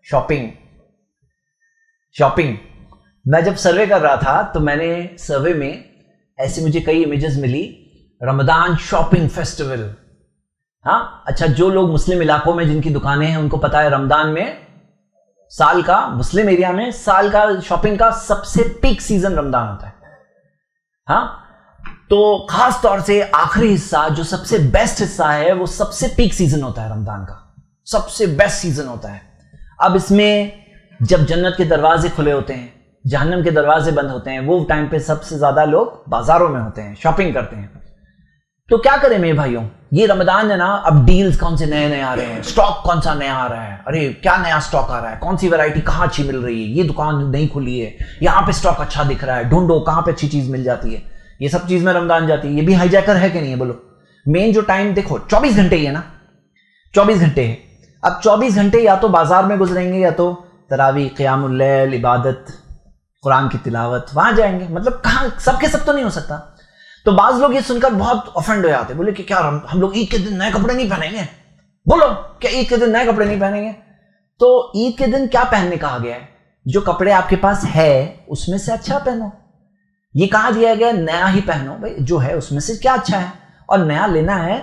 شاپنگ. میں جب سروے کر رہا تھا تو میں نے سروے میں ایسے مجھے کئی امیجز ملی, رمضان شاپنگ فیسٹیول. ہاں اچھا, جو لوگ مسلم علاقوں میں جن کی دکانیں ہیں ان کو پتا ہے رمضان میں سال کا, مسلم ایریا میں سال کا شاپنگ کا سب سے پیک سیزن رمضان ہوتا ہے. ہاں تو خاص طور سے آخری حصہ جو سب سے بیسٹ حصہ ہے وہ سب سے پیک سیزن ہوتا ہے رمضان کا, سب سے بیسٹ سیزن ہوتا ہے. اب اس میں جب جنت کے دروازے کھلے ہوتے ہیں, جہنم کے دروازے بند ہوتے ہیں, وہ ٹائم پہ سب سے زیادہ لوگ بازاروں میں ہوتے ہیں, شاپنگ کرتے ہیں. تو کیا کریں میرے بھائیوں, یہ رمضان ہے نا, اب ڈیلز کون سے نئے آ رہے ہیں, سٹاک کون سا نیا آ رہا ہے, ارے کیا نیا سٹاک آ رہا ہے, کون سی ویرائٹی کہاں اچھی مل رہی ہے, یہ دکان نہیں کھلی ہے, یہاں پہ سٹاک اچھا دکھ رہا ہے, ڈھونڈو کہاں پہ اچھی چیز مل جاتی ہے. یہ سب چیز میں رمضان جاتی ہے. یہ بھی ہائی جیکر ہے کہ نہیں ہے بولو. مین جو ٹائم دیکھو 24 گھنٹے ہی ہے نا, 24 گھنٹے ہے. اب 24 گھنٹے یا تو بازار میں گزریں گے, یا تو تراویح, قیام اللیل, عبادت, قرآن کی تلاوت, وہاں جائیں گے. مطلب کہاں سب کے سب تو نہیں ہو سکتا. تو بعض لوگ یہ سن کر بہت افنڈ ہو جاتے, بولے کہ کیا ہم لوگ عید کے دن نئے کپڑے نہیں پہنیں گے, بولو کہ عید کے دن نئے کپڑے نہیں پہنیں گے؟ تو عید کے دن کیا پہننے کہا گیا ہے؟ جو کپڑے آپ کے پاس ہے اس میں سے اچھا پہنو. یہ کہا دیا گیا نیا ہی پہنو. بھائی جو ہے اس میں سے کیا اچھا ہے، اور نیا لینا ہے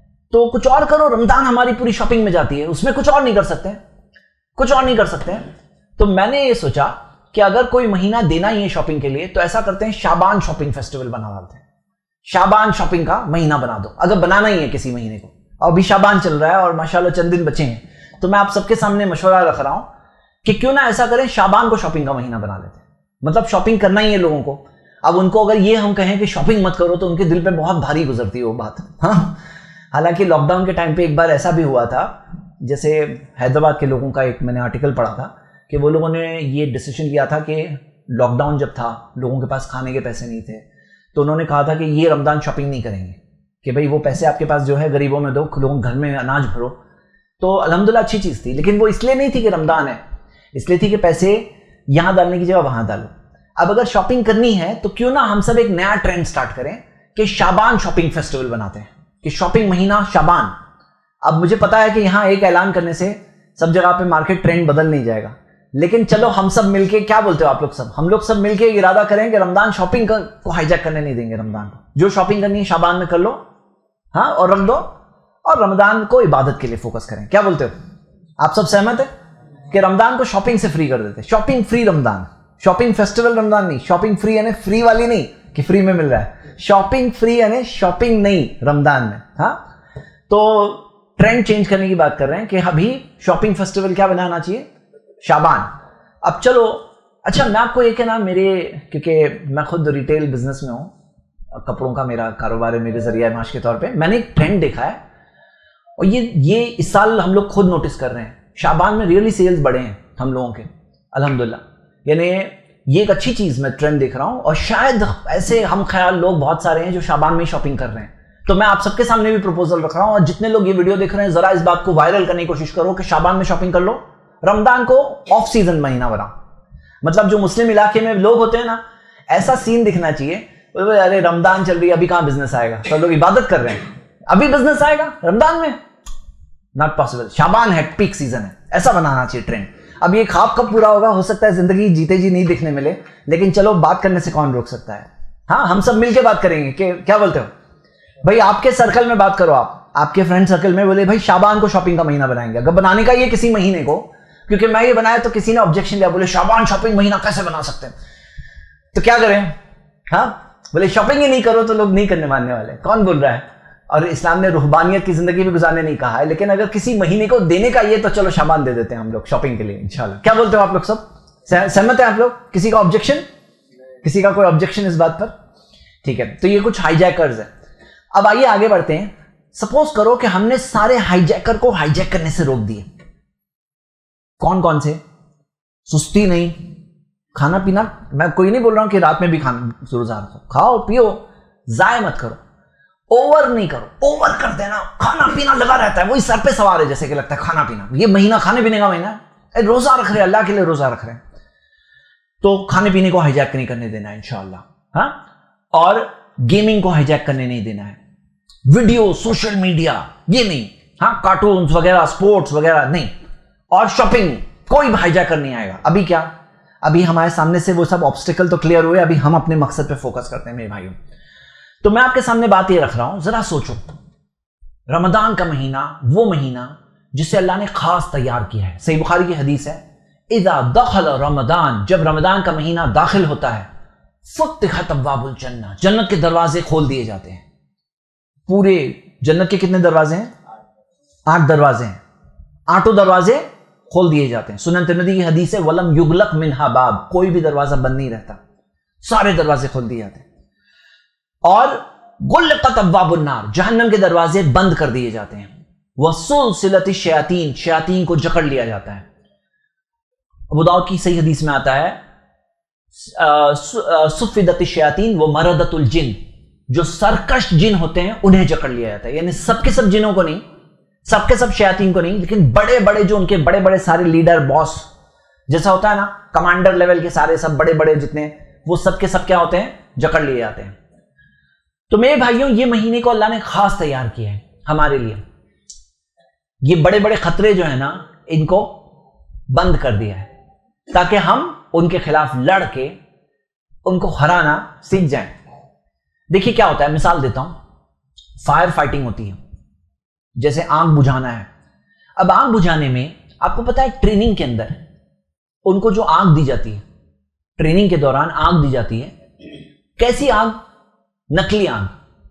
تو کچھ اور کرو. رمضان ہماری پوری شاپنگ میں جاتی ہے، اس میں کچھ اور نہیں کر سکتے، کچھ اور نہیں کر سکتے. تو میں نے یہ سوچا کہ اگر کوئی مہینہ دینا ہی ہے شاپنگ کے لیے تو ایسا کرتے ہیں شعبان شاپنگ فیسٹیول بنا ڈالتے ہیں. شعبان شاپنگ کا مہینہ بنا دو اگر بنانا ہی ہے کسی مہینے کو. اور ابھی شعبان چل رہا ہے اور ماشاءاللہ چند دن بچے ہیں، تو میں آپ سب کے سامنے مشورہ رکھ رہا ہوں کہ کیوں نہ ایسا کریں شعبان کو شاپنگ کا مہینہ بنا لیتے ہیں. مطلب شاپنگ کرنا ہی ہے لوگوں کو. اب ان کو اگر یہ ہم کہیں کہ شاپنگ مت کرو تو ان کے دل پہ بہت بھاری گزرتی ہے وہ بات. ہاں حالانکہ لاک ڈاؤن کے ٹائم پہ ایک بار ایسا بھی ہوا تھا، جیسے حیدرآباد کے لوگوں کا ایک میں نے آرٹیکل پڑھا تھا کہ وہ لوگوں نے یہ ڈیسیشن لیا تھا کہ لاک ڈاؤن جب تھا لوگوں کے پاس کھانے کے پیسے نہیں تھے، تو انہوں نے کہا تھا کہ یہ رمضان شاپنگ نہیں کریں گے، کہ بھئی وہ پیسے آپ کے پاس جو ہے غریبوں میں دو، لوگوں گھر میں اناج بھرو. تو الحمدللہ اچھی چیز تھی، لیکن وہ اس لیے نہیں تھی کہ رمضان ہے، اس لیے تھی کہ پیسے یہاں ڈالنے کی جگہ وہاں ڈالو. اب اگر شاپنگ کرنی ہے تو کیوں نہ ہم سب ایک نیا ٹرینڈ سٹارٹ کریں کہ شعبان شاپنگ فیسٹیول بناتے ہیں، کہ شاپنگ مہینہ شعبان. اب مجھے پتا ہے کہ یہاں ایک اعلان کرنے سے سب جگہ پہ مارکیٹ ٹرینڈ بدل نہیں جائے گا، لیکن چلو ہم سب مل کے، کیا بولتے ہو آپ لوگ سب، ہم لوگ سب مل کے ارادہ کریں کہ رمضان شاپنگ کو ہائی جیک کرنے نہیں دیں گے. رمضان کو جو شاپنگ کرنی ہے شعبان میں کر لو، ہاں، اور رکھ دو، اور رمضان کو عبادت کے لیے فوکس کریں. کیا بولتے ہو؟ آپ سب سہمت ہیں کہ رمضان کو شاپنگ سے فری کر دیتے؟ Shopping free Ramadan, shopping festival Ramadan نہیں. شاپنگ فری یعنی فری والی نہیں کہ فری میں مل رہا ہے، شاپنگ فری یعنی شاپنگ نہیں رمضان میں. ہاں تو ٹرینڈ چینج کرنے کی بات کر رہے ہیں کہ ابھی شاپنگ فیسٹیول کیا بنانا چاہیے؟ شعبان. اب چلو اچھا میں آپ کو یہ کہنا، میرے کیونکہ میں خود ریٹیل بزنس میں ہوں، کپڑوں کا میرا کاروبار ہے، میرے ذریعہ معاش کے طور پہ میں نے ایک ٹرینڈ دیکھا ہے، اور یہ اس سال ہم لوگ خود نوٹس کر رہے ہیں. شعبان میں ریئلی سیلز بڑھے ہیں ہم لوگوں کے الحمدللہ. یعنی یہ ایک اچھی چیز میں ٹرینڈ دیکھ رہا ہوں، اور شاید ایسے ہم خیال لوگ بہت سارے ہیں جو شعبان میں شاپنگ کر رہے ہیں. تو میں آپ سب کے سامنے بھی پروپوزل رکھ رہا ہوں، اور جتنے لوگ یہ ویڈیو دیکھ رہے ہیں ذرا اس بات کو وائرل کرنے کی کوشش کرو کہ شعبان میں شاپنگ کر لو، رمضان کو آف سیزن مہینہ بنا. مطلب جو مسلم علاقے میں لوگ ہوتے ہیں نا، ایسا سین دکھنا چاہیے، ارے رمضان چل رہی ہے ابھی کہاں بزنس آئے گا، سب لوگ عبادت کر رہے ہیں، ابھی بزنس آئے گا رمضان میں؟ Not possible. شعبان ہے، پیک سیزن ہے، ایسا بنانا چاہیے ٹرینڈ. اب یہ خواب کب پورا ہوگا ہو سکتا ہے زندگی جیتے جی نہیں دیکھنے ملے، لیکن چلو بات کرنے سے کون روک سکتا ہے. ہاں ہم سب مل کے بات کریں گے. کہ کیا بولتے ہو بھائی؟ آپ کے سرکل میں بات کرو، آپ کے فرینڈ سرکل میں بولے بھائی شعبان کو شاپنگ کا مہینہ بنائیں گے. اگر بنانے کا یہ کسی مہینے کو، کیونکہ میں یہ بنایا تو کسی نے آبجیکشن لیا، بولے شعبان شاپنگ مہینہ کیسے بنا سکتے ہیں، تو کیا کریں؟ ہاں بولے شاپنگ ہی نہیں کرو تو لوگ نہیں کرنے ماننے والے. کون بول رہا ہے؟ اور اسلام نے روحانیت کی زندگی بھی گزارنے نہیں کہا ہے، لیکن اگر کسی مہینے کو دینے کا یہ تو چلو شعبان دے دیتے ہیں ہم لوگ شاپنگ کے لیے انشاءاللہ. کیا بولتے ہو آپ لوگ سب؟ سہمت ہیں آپ لوگ؟ کسی کا آبجیکشن؟ کسی کا کوئی آبجیکشن اس بات پر؟ ٹھیک ہے، تو یہ کچھ ہائی جیکرز ہیں. اب آئیے آگے بڑھتے ہیں. سپوز کرو کہ ہم نے سارے ہائی جیکر کو ہائی جیک کرنے سے روک دیے. کون کون سے؟ سستی نہیں، کھانا پینا، میں کوئی نہیں بول رہا ہوں کہ رات میں بھی کھانا روزہ رکھو، کھاؤ پیو، ضائع مت کرو، اوور نہیں کرو. اوور کر دینا، کھانا پینا لگا رہتا ہے، وہی سر پہ سوار ہے جیسے کہ لگتا ہے کھانا پینا. یہ مہینہ کھانے پینے کا مہینہ ہے، روزہ رکھ رہے ہیں، اللہ کے لیے روزہ رکھ رہے ہیں، تو کھانے پینے کو ہائی جیک نہیں کرنے دینا ہے انشاءاللہ. ہاں، اور گیمنگ کو ہائی جیک کرنے نہیں دینا ہے، ویڈیو، سوشل میڈیا یہ نہیں، ہاں کارٹونز وغیرہ، سپورٹس وغیرہ نہیں، اور شاپنگ کوئی ہائی جیکر نہیں آئے گا. ابھی کیا؟ ابھی ہمارے سامنے سے وہ سب آبسٹیکل تو کلیئر ہوئے، ابھی ہم اپنے مقصد پہ فوکس کرتے ہیں میرے بھائیوں. تو میں آپ کے سامنے بات یہ رکھ رہا ہوں، ذرا سوچو، رمضان کا مہینہ وہ مہینہ جسے اللہ نے خاص تیار کیا ہے. صحیح بخاری کی حدیث ہے، اذا دخل رمضان، جب رمضان کا مہینہ داخل ہوتا ہے، فتحت ابواب الجنہ، جنت کے دروازے کھول دیے جاتے ہیں. پورے جنت کے کتنے دروازے ہیں؟ 8 دروازے ہیں، 8 دروازے کھول دیے جاتے ہیں. سنن ترمذی کی حدیث ہے، ولم یغلق منہا باب، کوئی بھی دروازہ بند نہیں رہتا، سارے دروازے کھول دیے جاتے ہیں. اور غلقت ابواب النار، جہنم کے دروازے بند کر دیے جاتے ہیں. وسلسلت الشیاطین، شیاطین کو جکڑ لیا جاتا ہے. ابو داؤد کی صحیح حدیث میں آتا ہے، صفدت الشیاطین ومردت الجن، جو سرکش جن ہوتے ہیں انہیں جکڑ لیا جاتا ہے. یعنی سب کے سب جنوں کو نہیں، سب کے سب شیاطین کو نہیں، لیکن بڑے بڑے جو ان کے بڑے بڑے سارے لیڈر، باس جیسا ہوتا ہے نا، کمانڈر لیول کے سارے سب بڑے بڑے جتنے، وہ سب کے سب کیا ہوتے ہیں؟ جکڑ لیے جاتے ہیں. تو میرے بھائیوں، یہ مہینے کو اللہ نے خاص تیار کیا ہے ہمارے لیے. یہ بڑے بڑے خطرے جو ہیں نا ان کو بند کر دیا ہے تاکہ ہم ان کے خلاف لڑ کے ان کو ہرانا سیکھ جائیں. دیکھیے کیا ہوتا ہے, مثال دیتا ہوں. فائر فائٹنگ ہوتی ہے, جیسے آگ بجھانا ہے. اب آگ بجھانے میں آپ کو پتا ہے ٹریننگ کے اندر ان کو جو آگ دی جاتی ہے, ٹریننگ کے دوران آگ دی جاتی ہے. کیسی آگ؟ نکلی آگ.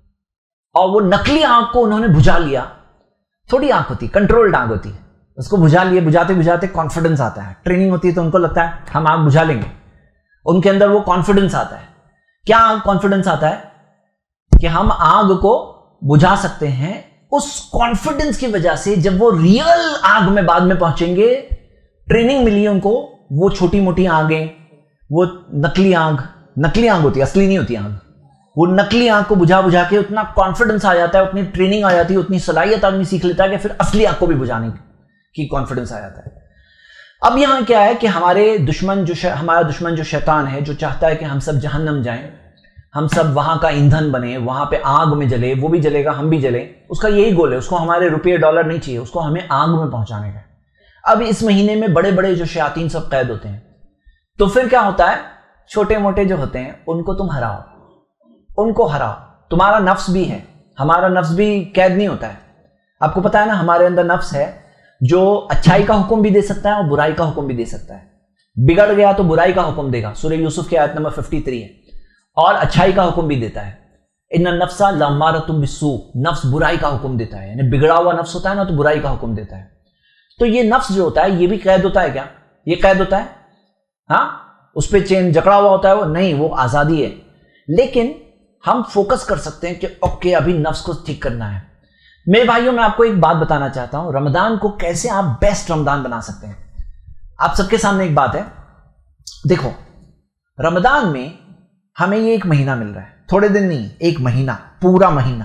اور وہ نکلی آگ کو انہوں نے بجھا لیا. تھوڑی آگ ہوتی, کنٹرولڈ آگ ہوتی ہے, اس کو بجھا لیے. بجھاتے بجھاتے کانفیڈنس آتا ہے. ٹریننگ ہوتی ہے تو ان کو لگتا ہے ہم آگ بجھا لیں گے. ان کے اندر وہ کانفیڈنس آتا ہے. کیا کانفیڈنس آتا ہے کہ ہم آگ کو بجھا سکتے ہیں. اس کانفیڈنس کی وجہ سے جب وہ ریئل آگ میں بعد میں پہنچیں گے, ٹریننگ ملی ان کو, وہ چھوٹی موٹی آگیں, وہ نکلی آگ ہوتی ہے, اصلی نہیں ہوتی آگ. وہ نکلی آگ کو بجھا بجھا کے اتنا کانفیڈنس آ جاتا ہے, اتنی ٹریننگ آ جاتی ہے, اتنی صلاحیت آدمی سیکھ لیتا ہے کہ پھر اصلی آگ کو بھی بجھانے کی کانفیڈنس آ جاتا ہے. اب یہاں کیا ہے کہ ہمارا دشمن جو شیطان ہے, جو چاہتا ہے کہ ہم سب جہنم جائیں, ہم سب وہاں کا ایندھن بنے, وہاں پہ آگ میں جلے, وہ بھی جلے گا ہم بھی جلیں. اس کا یہی گول ہے. اس کو ہمارے روپے ڈالر نہیں چاہیے, اس کو ہمیں آگ میں پہنچانے کا. اب اس مہینے میں بڑے بڑے جو شیاطین سب قید ہوتے ہیں, تو پھر کیا ہوتا ہے, چھوٹے موٹے جو ہوتے ہیں ان کو تم ہراؤ, ان کو ہراؤ. تمہارا نفس بھی ہے, ہمارا نفس بھی قید نہیں ہوتا ہے. آپ کو پتا ہے نا ہمارے اندر نفس ہے جو اچھائی کا حکم بھی دے سکتا ہے اور برائی کا حکم بھی دے سکتا ہے. بگڑ گیا تو برائی کا حکم دے گا, سورہ یوسف کی آیت نمبر 53 ہے. اور اچھائی کا حکم بھی دیتا ہے. ان النفس لامارۃ بالسوء, نفس برائی کا حکم دیتا ہے. یعنی بگڑا ہوا نفس ہوتا ہے نا تو برائی کا حکم دیتا ہے. تو یہ نفس جو ہوتا ہے یہ بھی قید ہوتا ہے کیا؟ یہ قید ہوتا ہے, ہاں, اس پہ چین جکڑا ہوا ہوتا ہے وہ نہیں, وہ آزادی ہے. لیکن ہم فوکس کر سکتے ہیں کہ اوکے ابھی نفس کو ٹھیک کرنا ہے. میرے بھائیوں میں آپ کو ایک بات بتانا چاہتا ہوں, رمضان کو کیسے آپ بیسٹ رمضان بنا سکتے ہیں. آپ سب کے سامنے ایک بات ہے, دیکھو رمضان میں ہمیں یہ ایک مہینہ مل رہا ہے, تھوڑے دن نہیں, ایک مہینہ, پورا مہینہ.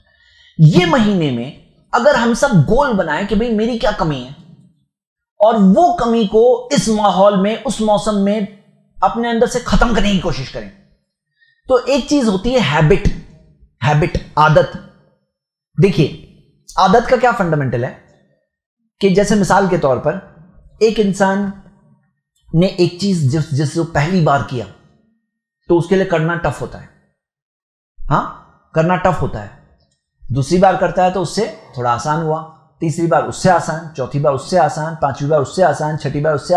یہ مہینے میں اگر ہم سب گول بنائیں کہ بھئی میری کیا کمی ہے, اور وہ کمی کو اس ماحول میں, اس موسم میں اپنے اندر سے ختم کرنے کی کوشش کریں. تو ایک چیز ہوتی ہے ہیبٹ, عادت. دیکھیے عادت کا کیا فنڈامنٹل ہے کہ جیسے مثال کے طور پر ایک انسان نے ایک چیز جس کو پہلی بار کیا تو اس کے لیے کرنا ٹف ہوتا ہے. ہاں, کرنا ٹف ہوتا ہے. دوسری بار کرتا ہے تو اس سے تھوڑا آسان ہوا, تیسری بار اس سے آسان, چوتھی بار اس سے آسان, پانچویں بار اس سے آسان, چھٹی بار اس سے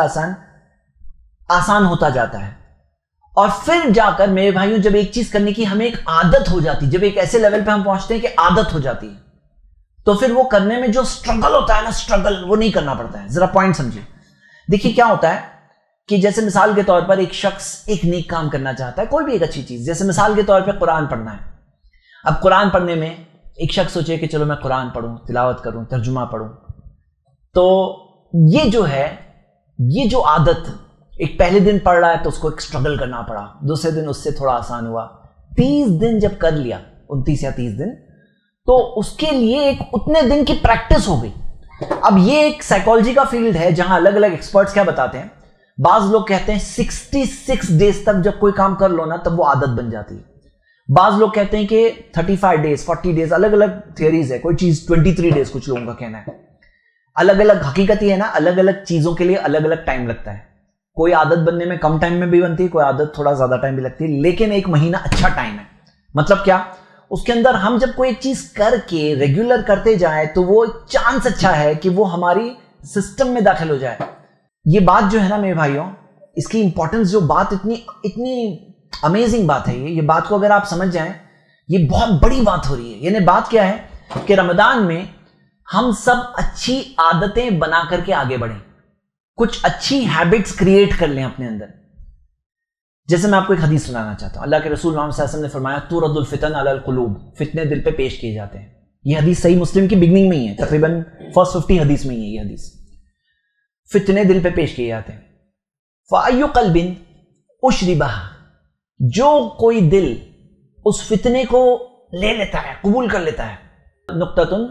آسان ہوتا جاتا ہے. اور پھر جا کر میرے بھائیوں جب ایک چیز کرنے کی ہمیں ایک عادت ہو جاتی, جب ایک ایسے لیول پہ ہم پہنچتے ہیں کہ عادت ہو جاتی ہے, تو پھر وہ کرنے میں جو سٹرگل ہوتا ہے نا, سٹرگل وہ نہیں کرنا پڑتا ہے. ذرا پوائنٹ سمجھیے. دیکھیے کیا ہوتا ہے کہ جیسے مثال کے طور پر ایک شخص ایک نیک کام کرنا چاہتا ہے, کوئی بھی ایک اچھی چیز, جیسے مثال کے طور پہ قرآن پڑھنا ہے. اب قرآن پڑھنے میں ایک شخص سوچے کہ چلو میں قرآن پڑھوں, تلاوت کروں, ترجمہ پڑھوں. تو یہ جو ہے, یہ جو عادت, ایک پہلے دن پڑھ رہا ہے تو اس کو ایک سٹرگل کرنا پڑا, دوسرے دن اس سے تھوڑا آسان ہوا, 30 دن جب کر لیا, 29 یا 30 دن, تو اس کے لیے ایک اتنے دن کی پریکٹس ہو گئی. اب یہ ایک سائیکالوجی کا فیلڈ ہے جہاں الگ الگ ایکسپرٹس کیا بتاتے ہیں. بعض لوگ کہتے ہیں 66 ڈیز تک جب کوئی کام کر لو نا تب وہ عادت بن جاتی ہے. بعض لوگ کہتے ہیں کہ 35 ڈیز, 40 ڈیز, الگ الگ تھیوریز ہے. کوئی چیز 23 ڈیز کچھ لوگوں کا کہنا ہے. الگ الگ حقیقت یہ ہے نا, الگ الگ چیزوں کے لیے الگ الگ ٹائم لگتا ہے. کوئی عادت بننے میں کم ٹائم میں بھی بنتی ہے, کوئی عادت تھوڑا زیادہ ٹائم بھی لگتی ہے. لیکن ایک مہینہ اچھا ٹائم ہے. مطلب کیا, اس کے اندر ہم جب کوئی چیز کر کے ریگولر کرتے جائیں تو وہ چانس اچھا ہے کہ وہ ہماری سسٹم میں داخل ہو جائے. یہ بات جو ہے نا میرے بھائیوں, اس کی امپورٹنس, جو بات اتنی امیزنگ بات ہے, یہ بات کو اگر آپ سمجھ جائیں یہ بہت بڑی بات ہو رہی ہے. یعنی بات کیا ہے کہ رمضان میں ہم سب اچھی عادتیں بنا کر کے آگے بڑھیں, کچھ اچھی ہیبٹس کریٹ کر لیں اپنے اندر. جیسے میں آپ کو ایک حدیث سنانا چاہتا ہوں. اللہ کے رسول محمد صلی اللہ علیہ وسلم نے فرمایا تورد الفتن علی القلوب, فتنے دل پہ پیش کیے جاتے ہیں. یہ حدیث صحیح مسلم کی بگننگ میں ہی ہے, تقریباً فرسٹ 50 حدیث میں ہی ہے یہ حدیث. فتنے دل پہ پیش کیے جاتے ہیں. فَأَيُّ قَلْبٍ أُشْرِبَهَا, جو کوئی دل اس فتنے کو لے لیتا ہے, قبول کر لیتا ہے, نقطۃ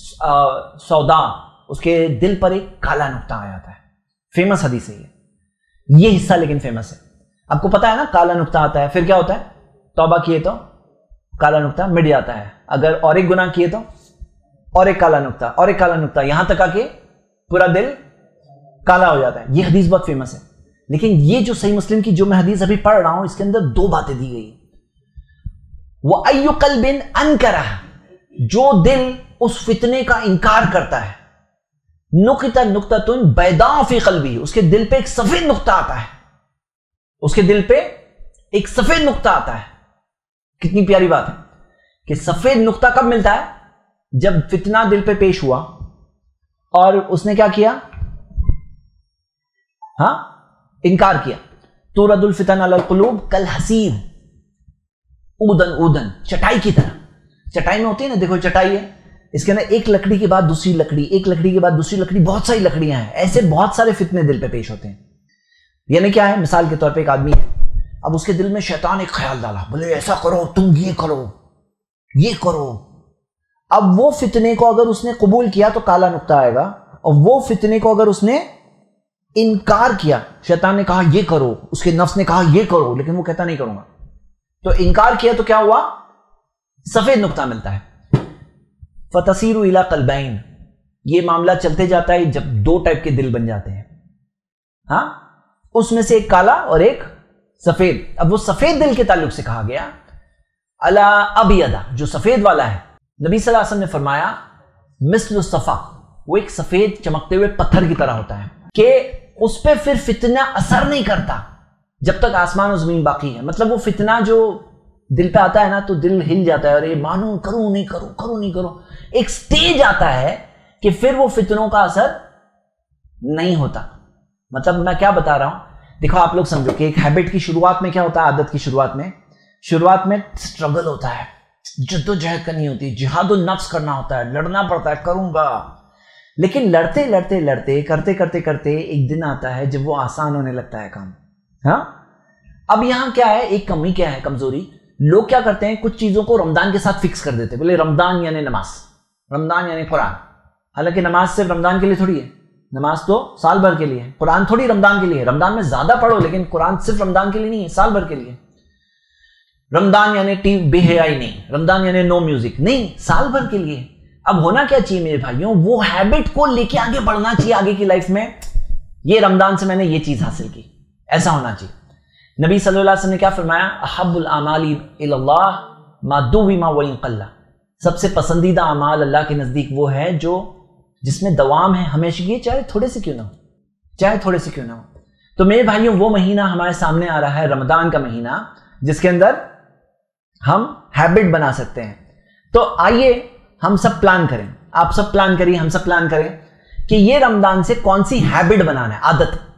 سودا, اس کے دل پر ایک کالا نقطہ آ جاتا ہے. فیمس حدیث ہے یہ حصہ, لیکن فیمس ہے. آپ کو پتا ہے نا کالا نقطہ آتا ہے, پھر کیا ہوتا ہے, توبہ کیے تو کالا نقطہ مٹ جاتا ہے, اگر اور ایک گناہ کیے تو اور ایک کالا نقطہ اور ایک کالا نقطہ، یہاں تک آ کے پورا دل کالا ہو جاتا ہے. یہ حدیث بہت فیمس ہے. لیکن یہ جو صحیح مسلم کی جو میں حدیث ابھی پڑھ رہا ہوں اس کے اندر دو باتیں دی گئی. وَأَيُّ قَلْبٍ أَنْكَرَهَا، جو دل اس فتنے کا انکار کرتا ہے، نُقِطَ نُقْطَةٌ بَيْضَاءُ فِي قَلْبِهِ، اس کے دل پہ ایک سفید نقطہ آتا ہے، اس کے دل پہ ایک سفید نقطہ آتا ہے. کتنی پیاری بات ہے کہ سفید نقطہ کب ملتا ہے؟ جب فتنہ دل پہ پیش ہوا اور اس نے کیا کیا؟ ہاں، انکار کیا. تورد الفتن علی القلوب کالحصیر، اودن اودن، چٹائی کی طرح. چٹائی میں ہوتی ہے نا، دیکھو چٹائی ہے، اس کے اندر ایک لکڑی کے بعد دوسری لکڑی، ایک لکڑی کے بعد دوسری لکڑی، بہت ساری لکڑیاں ہیں. ایسے بہت سارے فتنے دل پہ پیش ہوتے ہیں. یعنی کیا ہے؟ مثال کے طور پہ ایک آدمی ہے، اب اس کے دل میں شیطان ایک خیال ڈالا، بولے ایسا کرو، تم یہ کرو، یہ کرو. اب وہ فتنے کو اگر اس نے قبول کیا تو کالا نقطہ آئے گا، اور وہ فتنے کو اگر اس نے انکار کیا، شیطان نے کہا یہ کرو، اس کے نفس نے کہا یہ کرو، لیکن وہ کہتا نہیں کروں گا، تو انکار کیا تو کیا ہوا؟ سفید نقطہ ملتا ہے. فَتَصِيرُ إِلَىٰ قَلْبَيْنِ، یہ معاملہ چلتے جاتا ہے جب دو ٹائپ کے دل بن جاتے ہیں. ہاں، اس میں سے ایک کالا اور ایک سفید. اب وہ سفید دل کے تعلق سے کہا گیا الا ابیض، جو سفید والا ہے. نبی صلی اللہ علیہ وسلم نے فرمایا مثل الصفا، وہ ایک سفید چمکتے ہوئے پتھر کی طرح ہوتا ہے کہ اس پہ پھر فتنہ اثر نہیں کرتا جب تک آسمان و زمین باقی ہے. مطلب وہ فتنہ جو دل پہ آتا ہے نا تو دل ہل جاتا ہے، اور یہ مانو کروں نہیں کروں، کروں نہیں کروں. ایک سٹیج آتا ہے کہ پھر وہ فتنوں کا اثر نہیں ہوتا. مطلب میں کیا بتا رہا ہوں، دیکھو آپ لوگ سمجھو کہ ایک ہیبٹ کی شروعات میں کیا ہوتا ہے؟ عادت کی شروعات میں سٹرگل ہوتا ہے، جد و جہد کرنی ہوتی ہے، جہاد النفس کرنا ہوتا ہے، لڑنا پڑتا ہے، کروں گا. لیکن لڑتے لڑتے لڑتے کرتے کرتے کرتے ایک دن آتا ہے جب وہ آسان ہونے لگتا ہے کام. ہاں، اب یہاں کیا ہے، ایک کمی کیا ہے، کمزوری. لوگ کیا کرتے ہیں، کچھ چیزوں کو رمضان کے ساتھ فکس کر دیتے، بولے رمضان یعنی نماز، رمضان یعنی قرآن. حالانکہ نماز صرف رمضان کے لیے تھوڑی ہے، نماز تو سال بھر کے لیے ہے. قرآن تھوڑی رمضان کے لیے ہے، رمضان میں زیادہ پڑھو، لیکن قرآن صرف رمضان کے لیے نہیں ہے، سال بھر کے لیے. رمضان یعنی بے حیائی نہیں، رمضان یعنی نو میوزک نہیں، سال بھر کے لیے. اب ہونا کیا چاہیے میرے بھائیوں، وہ ہیبٹ کو لے کے آگے بڑھنا چاہیے آگے کی لائف میں. یہ رمضان سے میں نے یہ چیز حاصل کی، ایسا ہونا چاہیے. نبی صلی اللہ علیہ وسلم نے کیا فرمایا؟ احب الاعمال الی اللہ ما دوم وان قل، سب سے پسندیدہ اعمال اللہ کے نزدیک وہ ہے جو جس میں دوام ہے، ہمیشگی، چاہے تھوڑے سے کیوں نہ ہو، چاہے تھوڑے سے کیوں نہ ہو. تو میرے بھائیوں وہ مہینہ ہمارے سامنے آ رہا ہے، رمضان کا مہینہ، جس کے اندر ہم ہیبٹ بنا سکتے ہیں. تو آئیے ہم سب پلان کریں، آپ سب پلان کریے، ہم سب پلان کریں کہ یہ رمضان سے کون سی ہیبٹ بنانا ہے.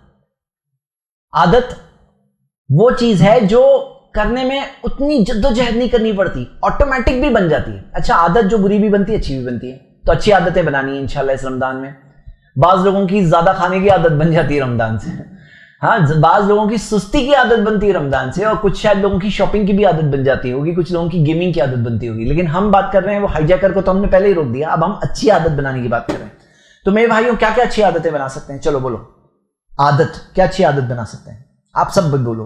عادت وہ چیز ہے جو کرنے میں اتنی جد و جہد نہیں کرنی پڑتی، آٹومیٹک بھی بن جاتی ہے. اچھا، عادت جو بری بھی بنتی ہے اچھی بھی بنتی ہے، تو اچھی عادتیں بنانی ہیں انشاءاللہ اس رمضان میں. بعض لوگوں کی زیادہ کھانے کی عادت بن جاتی ہے رمضان سے، ہاں، بعض لوگوں کی سستی کی عادت بنتی ہے رمضان سے، اور کچھ شاید لوگوں کی شاپنگ کی بھی عادت بن جاتی ہوگی، کچھ لوگوں کی گیمنگ کی عادت بنتی ہوگی. لیکن ہم بات کر رہے ہیں وہ ہائی جیکر کو تو ہم نے پہلے ہی روک دیا، اب ہم اچھی عادت بنانے کی بات کر رہے ہیں. تو میرے بھائیوں کیا کیا اچھی عادتیں بنا سکتے ہیں؟ چلو بولو، عادت کیا اچھی عادت بنا سکتے ہیں؟ آپ سب بولو.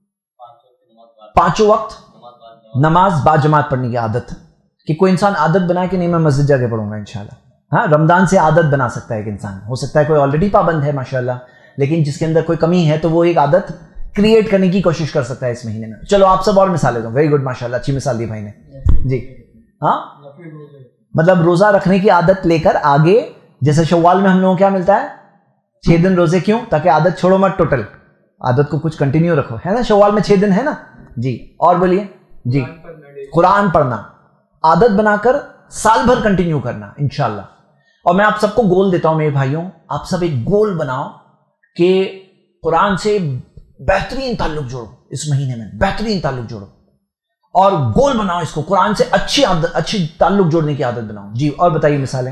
5 وقت نماز با جماعت پڑھنے کی عادت، کہ کوئی انسان عادت بنائے کہ نہیں میں مسجد جا کے پڑھوں گا انشاءاللہ. ہاں، رمضان سے عادت بنا سکتا ہے ایک انسان. ہو سکتا ہے کوئی آلریڈی پابند ہے ماشاءاللہ، لیکن جس کے اندر کوئی کمی ہے تو وہ ایک عادت کریٹ کرنے کی کوشش کر سکتا ہے اس مہینے میں. چلو آپ سب اور مثالیں دو. ویری گڈ، ماشاءاللہ، اچھی مثال دی بھائی نے. جی ہاں، مطلب روزہ رکھنے کی عادت لے کر آگے، جیسے شوال میں ہم لوگوں کو کیا ملتا ہے؟ 6 دن روزے. کیوں؟ تاکہ عادت چھوڑو مت، ٹوٹل عادت کو کچھ کنٹینیو رکھو، ہے نا. شوال میں 6 دن ہے نا. جی اور بولیے. جی، قرآن پڑھنا عادت بنا کر سال بھر کنٹینیو کرنا انشاءاللہ. اور میں آپ سب کو گول دیتا ہوں میرے بھائیوں، آپ سب ایک گول بناؤ کہ قرآن سے بہترین تعلق جوڑو اس مہینے میں، بہترین تعلق جوڑو، اور گول بناؤ اس کو، قرآن سے اچھی تعلق جوڑنے کی عادت بناؤ. جی اور بتائیے مثالیں.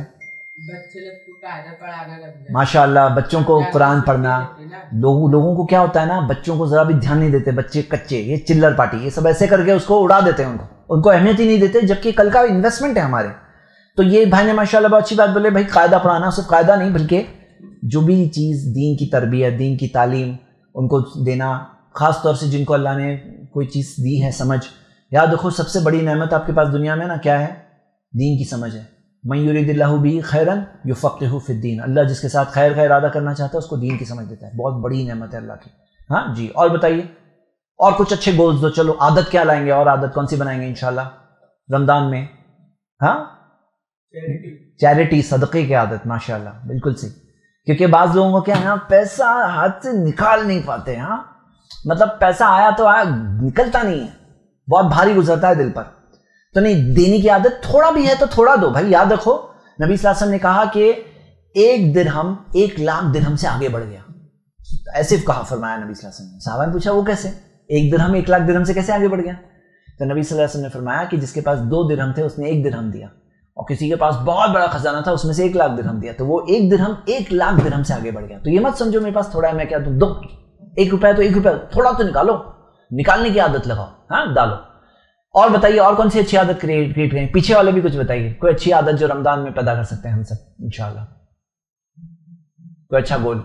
ماشاء اللہ، بچوں کو قرآن پڑھنا. لوگوں کو کیا ہوتا ہے نا، بچوں کو ذرا بھی دھیان نہیں دیتے، بچے کچے، یہ چلر پارٹی، یہ سب ایسے کر کے اس کو اڑا دیتے ہیں، ان کو اہمیت ہی نہیں دیتے، جبکہ کل کا انویسٹمنٹ ہے ہمارے. تو یہ بھائی نے ماشاءاللہ بہت اچھی بات بولے، بھائی قاعدہ پڑھانا، صرف قاعدہ نہیں بلکہ جو بھی چیز دین کی تربیت، دین کی تعلیم ان کو دینا، خاص طور سے جن کو اللہ نے کوئی چیز دی ہے سمجھ. یاد رکھو سب سے بڑی نعمت آپ کے پاس دنیا میں نا کیا ہے؟ دین کی سمجھ ہے. من یرید اللہ بہ خیرا یفقہہ فی الدین، اللہ جس کے ساتھ خیر کا ارادہ کرنا چاہتا ہے اس کو دین کی سمجھ دیتا ہے. بہت بڑی نعمت ہے اللہ کی. ہاں جی، اور بتائیے اور کچھ اچھے گولز دو. چلو عادت کیا لائیں گے، اور عادت کون سی بنائیں گے انشاءاللہ رمضان میں؟ ہاں چیریٹی، صدقے کی عادت. ماشاءاللہ بالکل صحیح. کیونکہ بعض لوگوں کو کیا ہے نا، پیسہ ہاتھ سے نکال نہیں پاتے. ہاں مطلب پیسہ آیا تو آیا، نکلتا نہیں ہے، بہت بھاری گزرتا ہے دل پر. تو نہیں، دینے کی عادت تھوڑا بھی ہے تو تھوڑا دو بھائی. یاد رکھو نبی صلی اللہ علیہ وسلم نے کہا کہ 1 درہم 1 لاکھ درہم سے آگے بڑھ گیا. ایسے کہا فرمایا نبی صلی اللہ علیہ وسلم نے. صحابہ نے پوچھا وہ کیسے، 1 درہم 1 لاکھ درہم سے کیسے آگے بڑھ گیا؟ تو نبی صلی اللہ علیہ وسلم نے فرمایا کہ جس کے پاس 2 درہم تھے اس نے 1 درہم دیا، اور کسی کے پاس بہت بڑا خزانہ تھا اس میں سے 1 لاکھ درہم دیا، تو وہ 1 درہم 1 لاکھ درہم سے آگے بڑھ گیا. تو یہ مت سمجھو میرے پاس تھوڑا ہے میں کیا دوں، دو 1 روپے تو 1 روپے، تھوڑا تو نکالو، نکالنے کی عادت لگاؤ. ہاں ڈالو. اور بتائیے اور کون سی اچھی عادت کریٹ کریں؟ پیچھے والے بھی کچھ بتائیے، کوئی اچھی عادت جو رمضان میں پیدا کر سکتے ہیں ہم سب انشاءاللہ. کوئی اچھا گول؟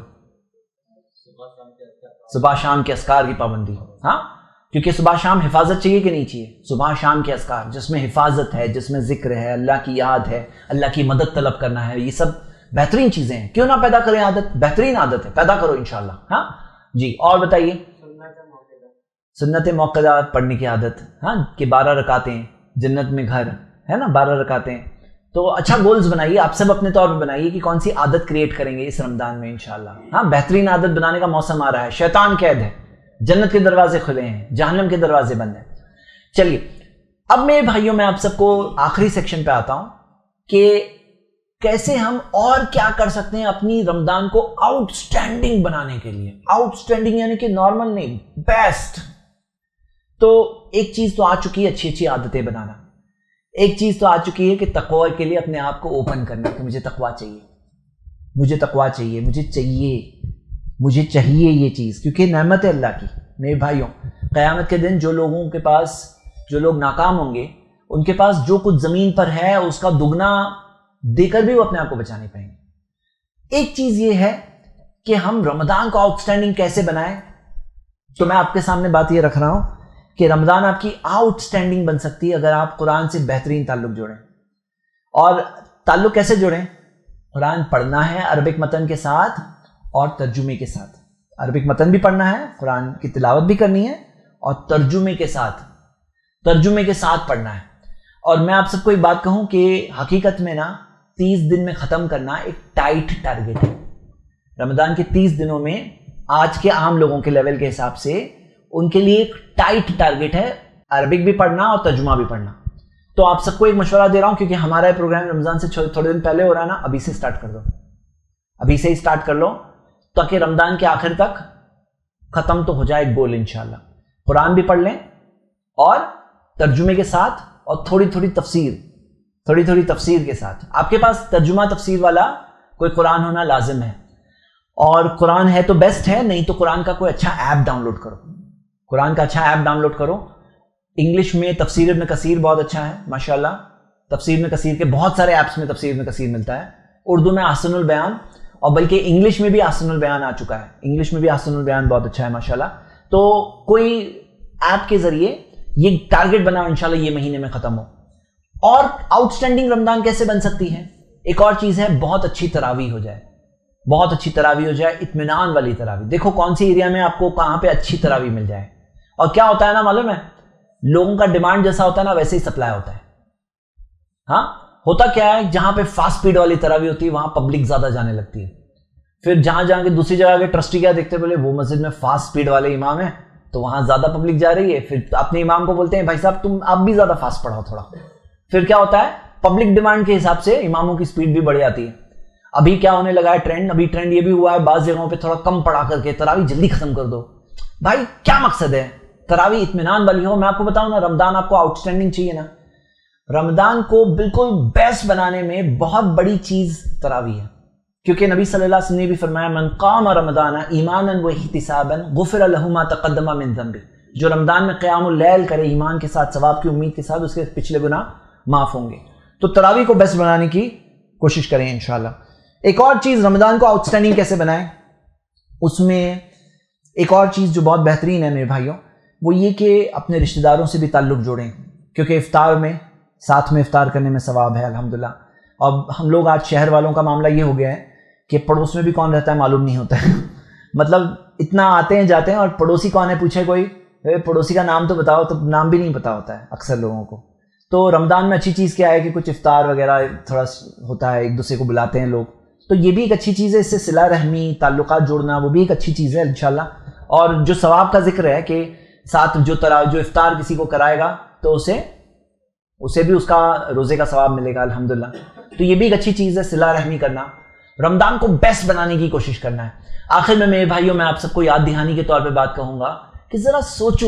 صبح شام کے اذکار کی پابندی. ہاں کیونکہ صبح شام حفاظت چاہیے کہ نہیں چاہیے؟ صبح شام کے اذکار جس میں حفاظت ہے، جس میں ذکر ہے، اللہ کی یاد ہے، اللہ کی مدد طلب کرنا ہے، یہ سب بہترین چیزیں ہیں. کیوں نہ پیدا کریں عادت؟ بہترین عادت ہے، پیدا کرو انشاءاللہ. ہاں جی، اور بتائیے. سنت موقدہ پڑھنے کی عادت. ہاں کہ 12 رکعتیں جنت میں گھر ہے نا، 12 رکعتیں. تو اچھا گولز بنائیے، آپ سب اپنے طور پہ بنائیے کہ کون سی عادت کریٹ کریں گے اس رمضان میں انشاءاللہ. ہاں بہترین عادت بنانے کا موسم آ رہا ہے. شیطان قید ہے، جنت کے دروازے کھلے ہیں، جہنم کے دروازے بند ہیں. چلیے اب میرے بھائیوں میں آپ سب کو آخری سیکشن پہ آتا ہوں کہ کیسے ہم اور کیا کر سکتے ہیں اپنی رمضان کو آؤٹ سٹینڈنگ بنانے کے لیے. آؤٹ سٹینڈنگ یعنی کہ نارمل نہیں، بیسٹ. تو ایک چیز تو آ چکی ہے اچھی اچھی عادتیں بنانا. ایک چیز تو آ چکی ہے کہ تقوی کے لیے اپنے آپ کو اوپن کرنا کہ مجھے تقوی چاہیے، مجھے تقوی چاہیے، مجھے چاہیے یہ چیز، کیونکہ نعمت ہے اللہ کی. میرے بھائیوں قیامت کے دن جو لوگوں کے پاس، جو لوگ ناکام ہوں گے ان کے پاس جو کچھ زمین پر ہے اس کا دگنا دے کر بھی وہ اپنے آپ کو بچا نہیں پائیں گے. ایک چیز یہ ہے کہ ہم رمضان کو آؤٹ سٹینڈنگ کیسے بنائیں. تو میں آپ کے سامنے بات یہ رکھ رہا ہوں کہ رمضان آپ کی آؤٹ سٹینڈنگ بن سکتی ہے اگر آپ قرآن سے بہترین تعلق جوڑیں. اور تعلق کیسے جوڑیں؟ قرآن پڑھنا ہے عربک متن کے ساتھ اور ترجمے کے ساتھ. عربک متن بھی پڑھنا ہے، قرآن کی تلاوت بھی کرنی ہے، اور ترجمے کے ساتھ پڑھنا ہے. اور میں آپ سب کو ایک بات کہوں کہ حقیقت میں نا 30 دن میں ختم کرنا ایک ٹائٹ ٹارگیٹ ہے. رمضان کے 30 دنوں میں آج کے عام لوگوں کے لیول کے حساب سے ان کے لیے ایک ٹائٹ ٹارگیٹ ہے عربک بھی پڑھنا اور ترجمہ بھی پڑھنا. تو آپ سب کو ایک مشورہ دے رہا ہوں کیونکہ ہمارا پروگرام رمضان سے تھوڑے دن پہلے ہو رہا ہے نا، ابھی سے سٹارٹ کر دو، ابھی سے ہی سٹارٹ کر لو تاکہ رمضان کے آخر تک ختم تو ہو جائے گول انشاءاللہ. قرآن بھی پڑھ لیں اور ترجمے کے ساتھ، اور تھوڑی تھوڑی تفسیر کے ساتھ. آپ کے پاس ترجمہ تفسیر والا کوئی قرآن ہونا لازم ہے، اور قرآن ہے تو بیسٹ ہے، نہیں تو قرآن کا کوئی اچھا ایپ ڈاؤن لوڈ کرو. قرآن کا اچھا ایپ ڈاؤن لوڈ کرو. انگلش میں تفسیر ابن کثیر بہت اچھا ہے ماشاءاللہ. تفسیر ابن کثیر کے بہت سارے ایپس میں تفسیر ابن کثیر ملتا ہے. اردو میں احسن البیان، اور بلکہ انگلش میں بھی احسن البیان آ چکا ہے. انگلش میں بھی احسن البیان بہت اچھا ہے ماشاءاللہ. تو کوئی ایپ کے ذریعے یہ ٹارگٹ بناؤ انشاءاللہ یہ مہینے میں ختم ہو. اور آؤٹ سٹینڈنگ رمضان کیسے بن سکتی ہے؟ ایک اور چیز ہے، بہت اچھی تراویح ہو جائے، بہت اچھی تراویح ہو جائے، اطمینان والی تراویح. دیکھو کون سی ایریا میں آپ کو کہاں پہ اچھی تراویح مل جائے. اور کیا ہوتا ہے نا معلوم ہے، لوگوں کا ڈیمانڈ جیسا ہوتا ہے نا ویسے ہی سپلائی ہوتا ہے. ہاں ہوتا کیا ہے، جہاں پہ فاسٹ سپیڈ والی تراویح ہوتی ہے وہاں پبلک زیادہ جانے لگتی ہے. پھر جہاں کے دوسری جگہ کے ٹرسٹی کیا دیکھتے بولے وہ مسجد میں فاسٹ سپیڈ والے امام ہیں تو وہاں زیادہ پبلک جا رہی ہے. پھر اپنے امام کو بولتے ہیں بھائی صاحب آپ بھی زیادہ فاسٹ پڑھاؤ تھوڑا. پھر کیا ہوتا ہے، پبلک ڈیمانڈ کے حساب سے اماموں کی سپیڈ بھی بڑھ جاتی ہے. ابھی کیا ہونے لگا ہے ٹرینڈ، ابھی ٹرینڈ یہ بھی ہوا ہے بعض جگہوں پہ تھوڑا کم پڑھا کر کے تراویح جلدی ختم کر دو. بھائی کیا مقصد ہے، تراویح اطمینان والی ہو. میں آپ کو بتاؤں نا، رمضان آپ کو آؤٹ سٹینڈنگ چاہیے نا، رمضان کو بالکل بیسٹ بنانے میں بہت بڑی چیز تراویح ہے. کیونکہ نبی صلی اللہ علیہ وسلم نے بھی فرمایا من قام رمضان ایمانا واحتسابا غفر له ما تقدم من ذنبه. جو رمضان میں قیام اللیل کرے ایمان کے ساتھ، ثواب کی امید کے ساتھ، اس کے پچھلے گناہ معاف ہوں گے. تو تراویح کو بیسٹ بنانے کی کوشش کریں انشاءاللہ. ایک اور چیز رمضان کو آؤٹ سٹینڈنگ کیسے بنائیں، اس میں ایک اور چیز جو بہت بہترین ہے میرے بھائیوں، وہ یہ کہ اپنے رشتہ داروں سے بھی تعلق جوڑیں. کیونکہ افطار میں ساتھ میں افطار کرنے میں ثواب ہے الحمدللہ. اب ہم لوگ آج شہر والوں کا معاملہ یہ ہو گیا ہے کہ پڑوس میں بھی کون رہتا ہے معلوم نہیں ہوتا ہے مطلب اتنا آتے ہیں جاتے ہیں اور پڑوسی کون ہے پوچھے کوئی، پڑوسی کا نام تو بتاؤ، تو نام بھی نہیں پتا ہوتا ہے اکثر لوگوں کو۔ تو رمضان میں اچھی چیز کیا ہے کہ کچھ افطار وغیرہ تھوڑا ہوتا ہے، ایک دوسرے کو بلاتے ہیں لوگ، تو یہ بھی ایک اچھی چیز ہے، اس سے صلہ رحمی تعلقات جوڑنا وہ بھی ایک اچھی چیز ہے انشاءاللہ۔ اور جو ثواب کا ذکر ہے کہ ساتھ جو افطار کسی کو کرائے گا تو اسے بھی اس کا روزے کا ثواب ملے گا الحمدللہ، تو یہ بھی ایک اچھی چیز ہے صلہ رحمی کرنا، رمضان کو بیسٹ بنانے کی کوشش کرنا ہے۔ آخر میں میرے بھائیوں میں آپ سب کو یاد دہانی کے طور پہ بات کہوں گا کہ ذرا سوچو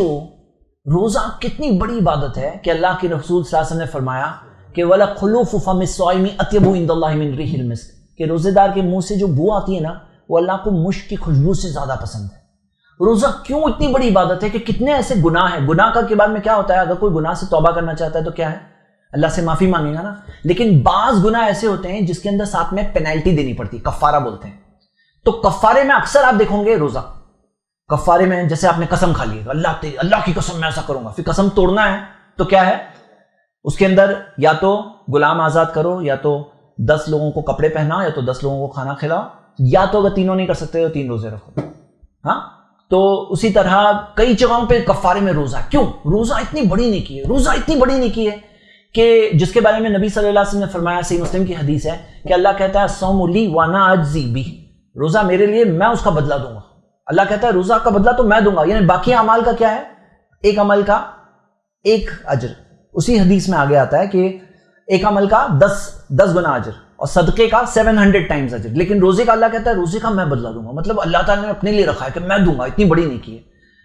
روزہ کتنی بڑی عبادت ہے کہ اللہ کے رسول صلی اللہ علیہ وسلم نے فرمایا کہ وَلَخُلُوفُ فَمِ الصَّائِمِ أَطْيَبُ عِندَ اللَّهِ مِنْ رِيحِ الْمِسْكِ، کہ روزے دار کے منہ سے جو بو آتی ہے نا وہ اللہ کو مشک کی خوشبو سے زیادہ پسند ہے۔ روزہ کیوں اتنی بڑی عبادت ہے کہ کتنے ایسے گناہ ہیں، گناہ کے بعد میں کیا ہوتا ہے، اگر کوئی گناہ سے توبہ کرنا چاہتا ہے تو کیا ہے، اللہ سے معافی مانگے گا نا، لیکن بعض گناہ ایسے ہوتے ہیں جس کے اندر ساتھ میں پینلٹی دینی پڑتی، کفارہ بولتے ہیں۔ تو کفارے میں اکثر آپ دیکھو گے روزہ، کفارے میں جیسے آپ نے قسم کھا لی، اللہ کی قسم میں ایسا کروں گا، پھر قسم توڑنا ہے تو کیا ہے، اس کے اندر یا تو غلام آزاد کرو، یا تو 10 لوگوں کو کپڑے پہناؤ، یا تو 10 لوگوں کو کھانا کھلاؤ، یا تو اگر تینوں نہیں کر سکتے تو 3 روزے رکھو۔ ہاں، تو اسی طرح کئی جگہوں پہ کفارے میں روزہ، کیوں؟ روزہ اتنی بڑی نیکی ہے، روزہ اتنی بڑی نیکی ہے کہ جس کے بارے میں نبی صلی اللہ علیہ وسلم نے فرمایا، صحیح مسلم کی حدیث ہے کہ اللہ کہتا ہے الصوم لی وانا اجزی بہ، روزہ میرے لیے، میں اس کا بدلہ دوں گا۔ اللہ کہتا ہے روزہ کا بدلہ تو میں دوں گا، یعنی باقی اعمال کا کیا ہے، ایک عمل کا ایک اجر۔ اسی حدیث میں آگے آتا ہے کہ ایک عمل کا 10 گنا اجر، اور صدقے کا 700 ٹائمز اجر، لیکن روزے کا اللہ کہتا ہے روزے کا میں بدلہ دوں گا، مطلب اللہ تعالیٰ نے اپنے لیے رکھا ہے کہ میں دوں گا، اتنی بڑی نیکی ہے۔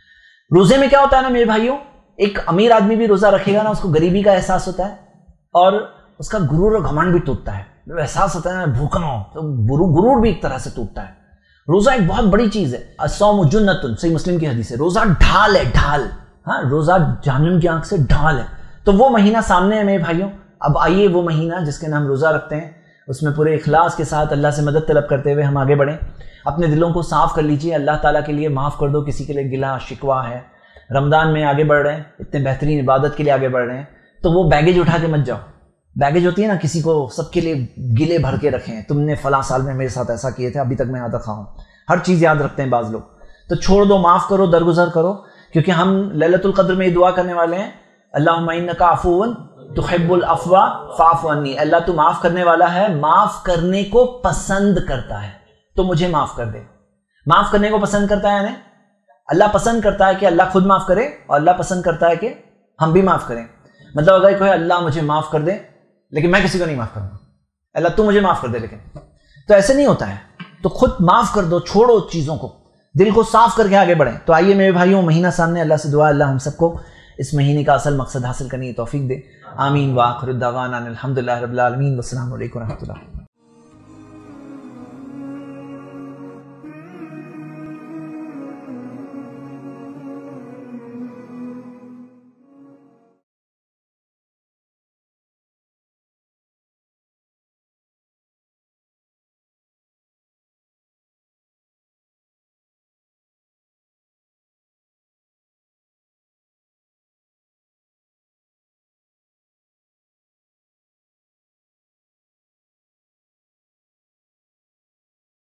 روزے میں کیا ہوتا ہے نا میرے بھائیوں، ایک امیر آدمی بھی روزہ رکھے گا نا، اس کو غریبی کا احساس ہوتا ہے اور اس کا غرور اور گھمنڈ بھی ٹوٹتا ہے، احساس ہوتا ہے نا بھوکا ہوں تو غرور بھی ایک طرح سے ٹوٹتا ہے۔ روزہ ایک بہت بڑی چیز ہے، الصوم جنۃ، صحیح مسلم کی حدیث ہے، روزہ ڈھال ہے، ڈھال، ہاں، روزہ جہنم کی آنکھ سے ڈھال ہے۔ تو وہ مہینہ سامنے ہے میرے بھائیوں، اب آئیے وہ مہینہ جس کے نام روزہ رکھتے ہیں، اس میں پورے اخلاص کے ساتھ اللہ سے مدد طلب کرتے ہوئے ہم آگے بڑھیں، اپنے دلوں کو صاف کر لیجئے، اللہ تعالیٰ کے لیے معاف کر دو، کسی کے لیے گلہ شکوہ ہے، رمضان میں آگے بڑھ رہے ہیں، اتنے بہترین عبادت کے لیے آگے بڑھ رہے ہیں، تو وہ بیگیج اٹھا کے مت جاؤ، بیگیج ہوتی ہے نا، کسی کو سب کے لیے گلے بھر کے رکھیں، تم نے فلاں سال میں میرے ساتھ ایسا کیے تھے، ابھی تک میں یاد رکھا ہوں، ہر چیز یاد رکھتے ہیں بعض لوگ، تو چھوڑ دو، معاف کرو، درگزر کرو، کیونکہ ہم لیلۃ القدر میں یہ دعا کرنے والے ہیں، اللہم انک عفو تحب العفو فاعف عنی، اللہ تو معاف کرنے والا ہے، معاف کرنے کو پسند کرتا ہے، تو مجھے معاف کر دے۔ معاف کرنے کو پسند کرتا ہے یعنی اللہ پسند کرتا ہے کہ اللہ خود معاف کرے، اور اللہ پسند کرتا ہے کہ ہم بھی معاف کریں۔ مطلب اگر کوئی اللہ مجھے معاف کر دے لیکن میں کسی کو نہیں معاف کروں گا، اللہ تو مجھے معاف کر دے، لیکن تو ایسے نہیں ہوتا ہے، تو خود معاف کر دو، چھوڑو چیزوں کو، دل کو صاف کر کے آگے بڑھیں۔ تو آئیے میرے بھائیوں، مہینہ سامنے، اللہ سے دعا اللہ ہم سب کو اس مہینے کا اصل مقصد حاصل کرنے کی توفیق دے، آمین۔ وآخر الدعوانا الحمدللہ رب العالمین، والسلام علیکم ورحمۃ اللہ۔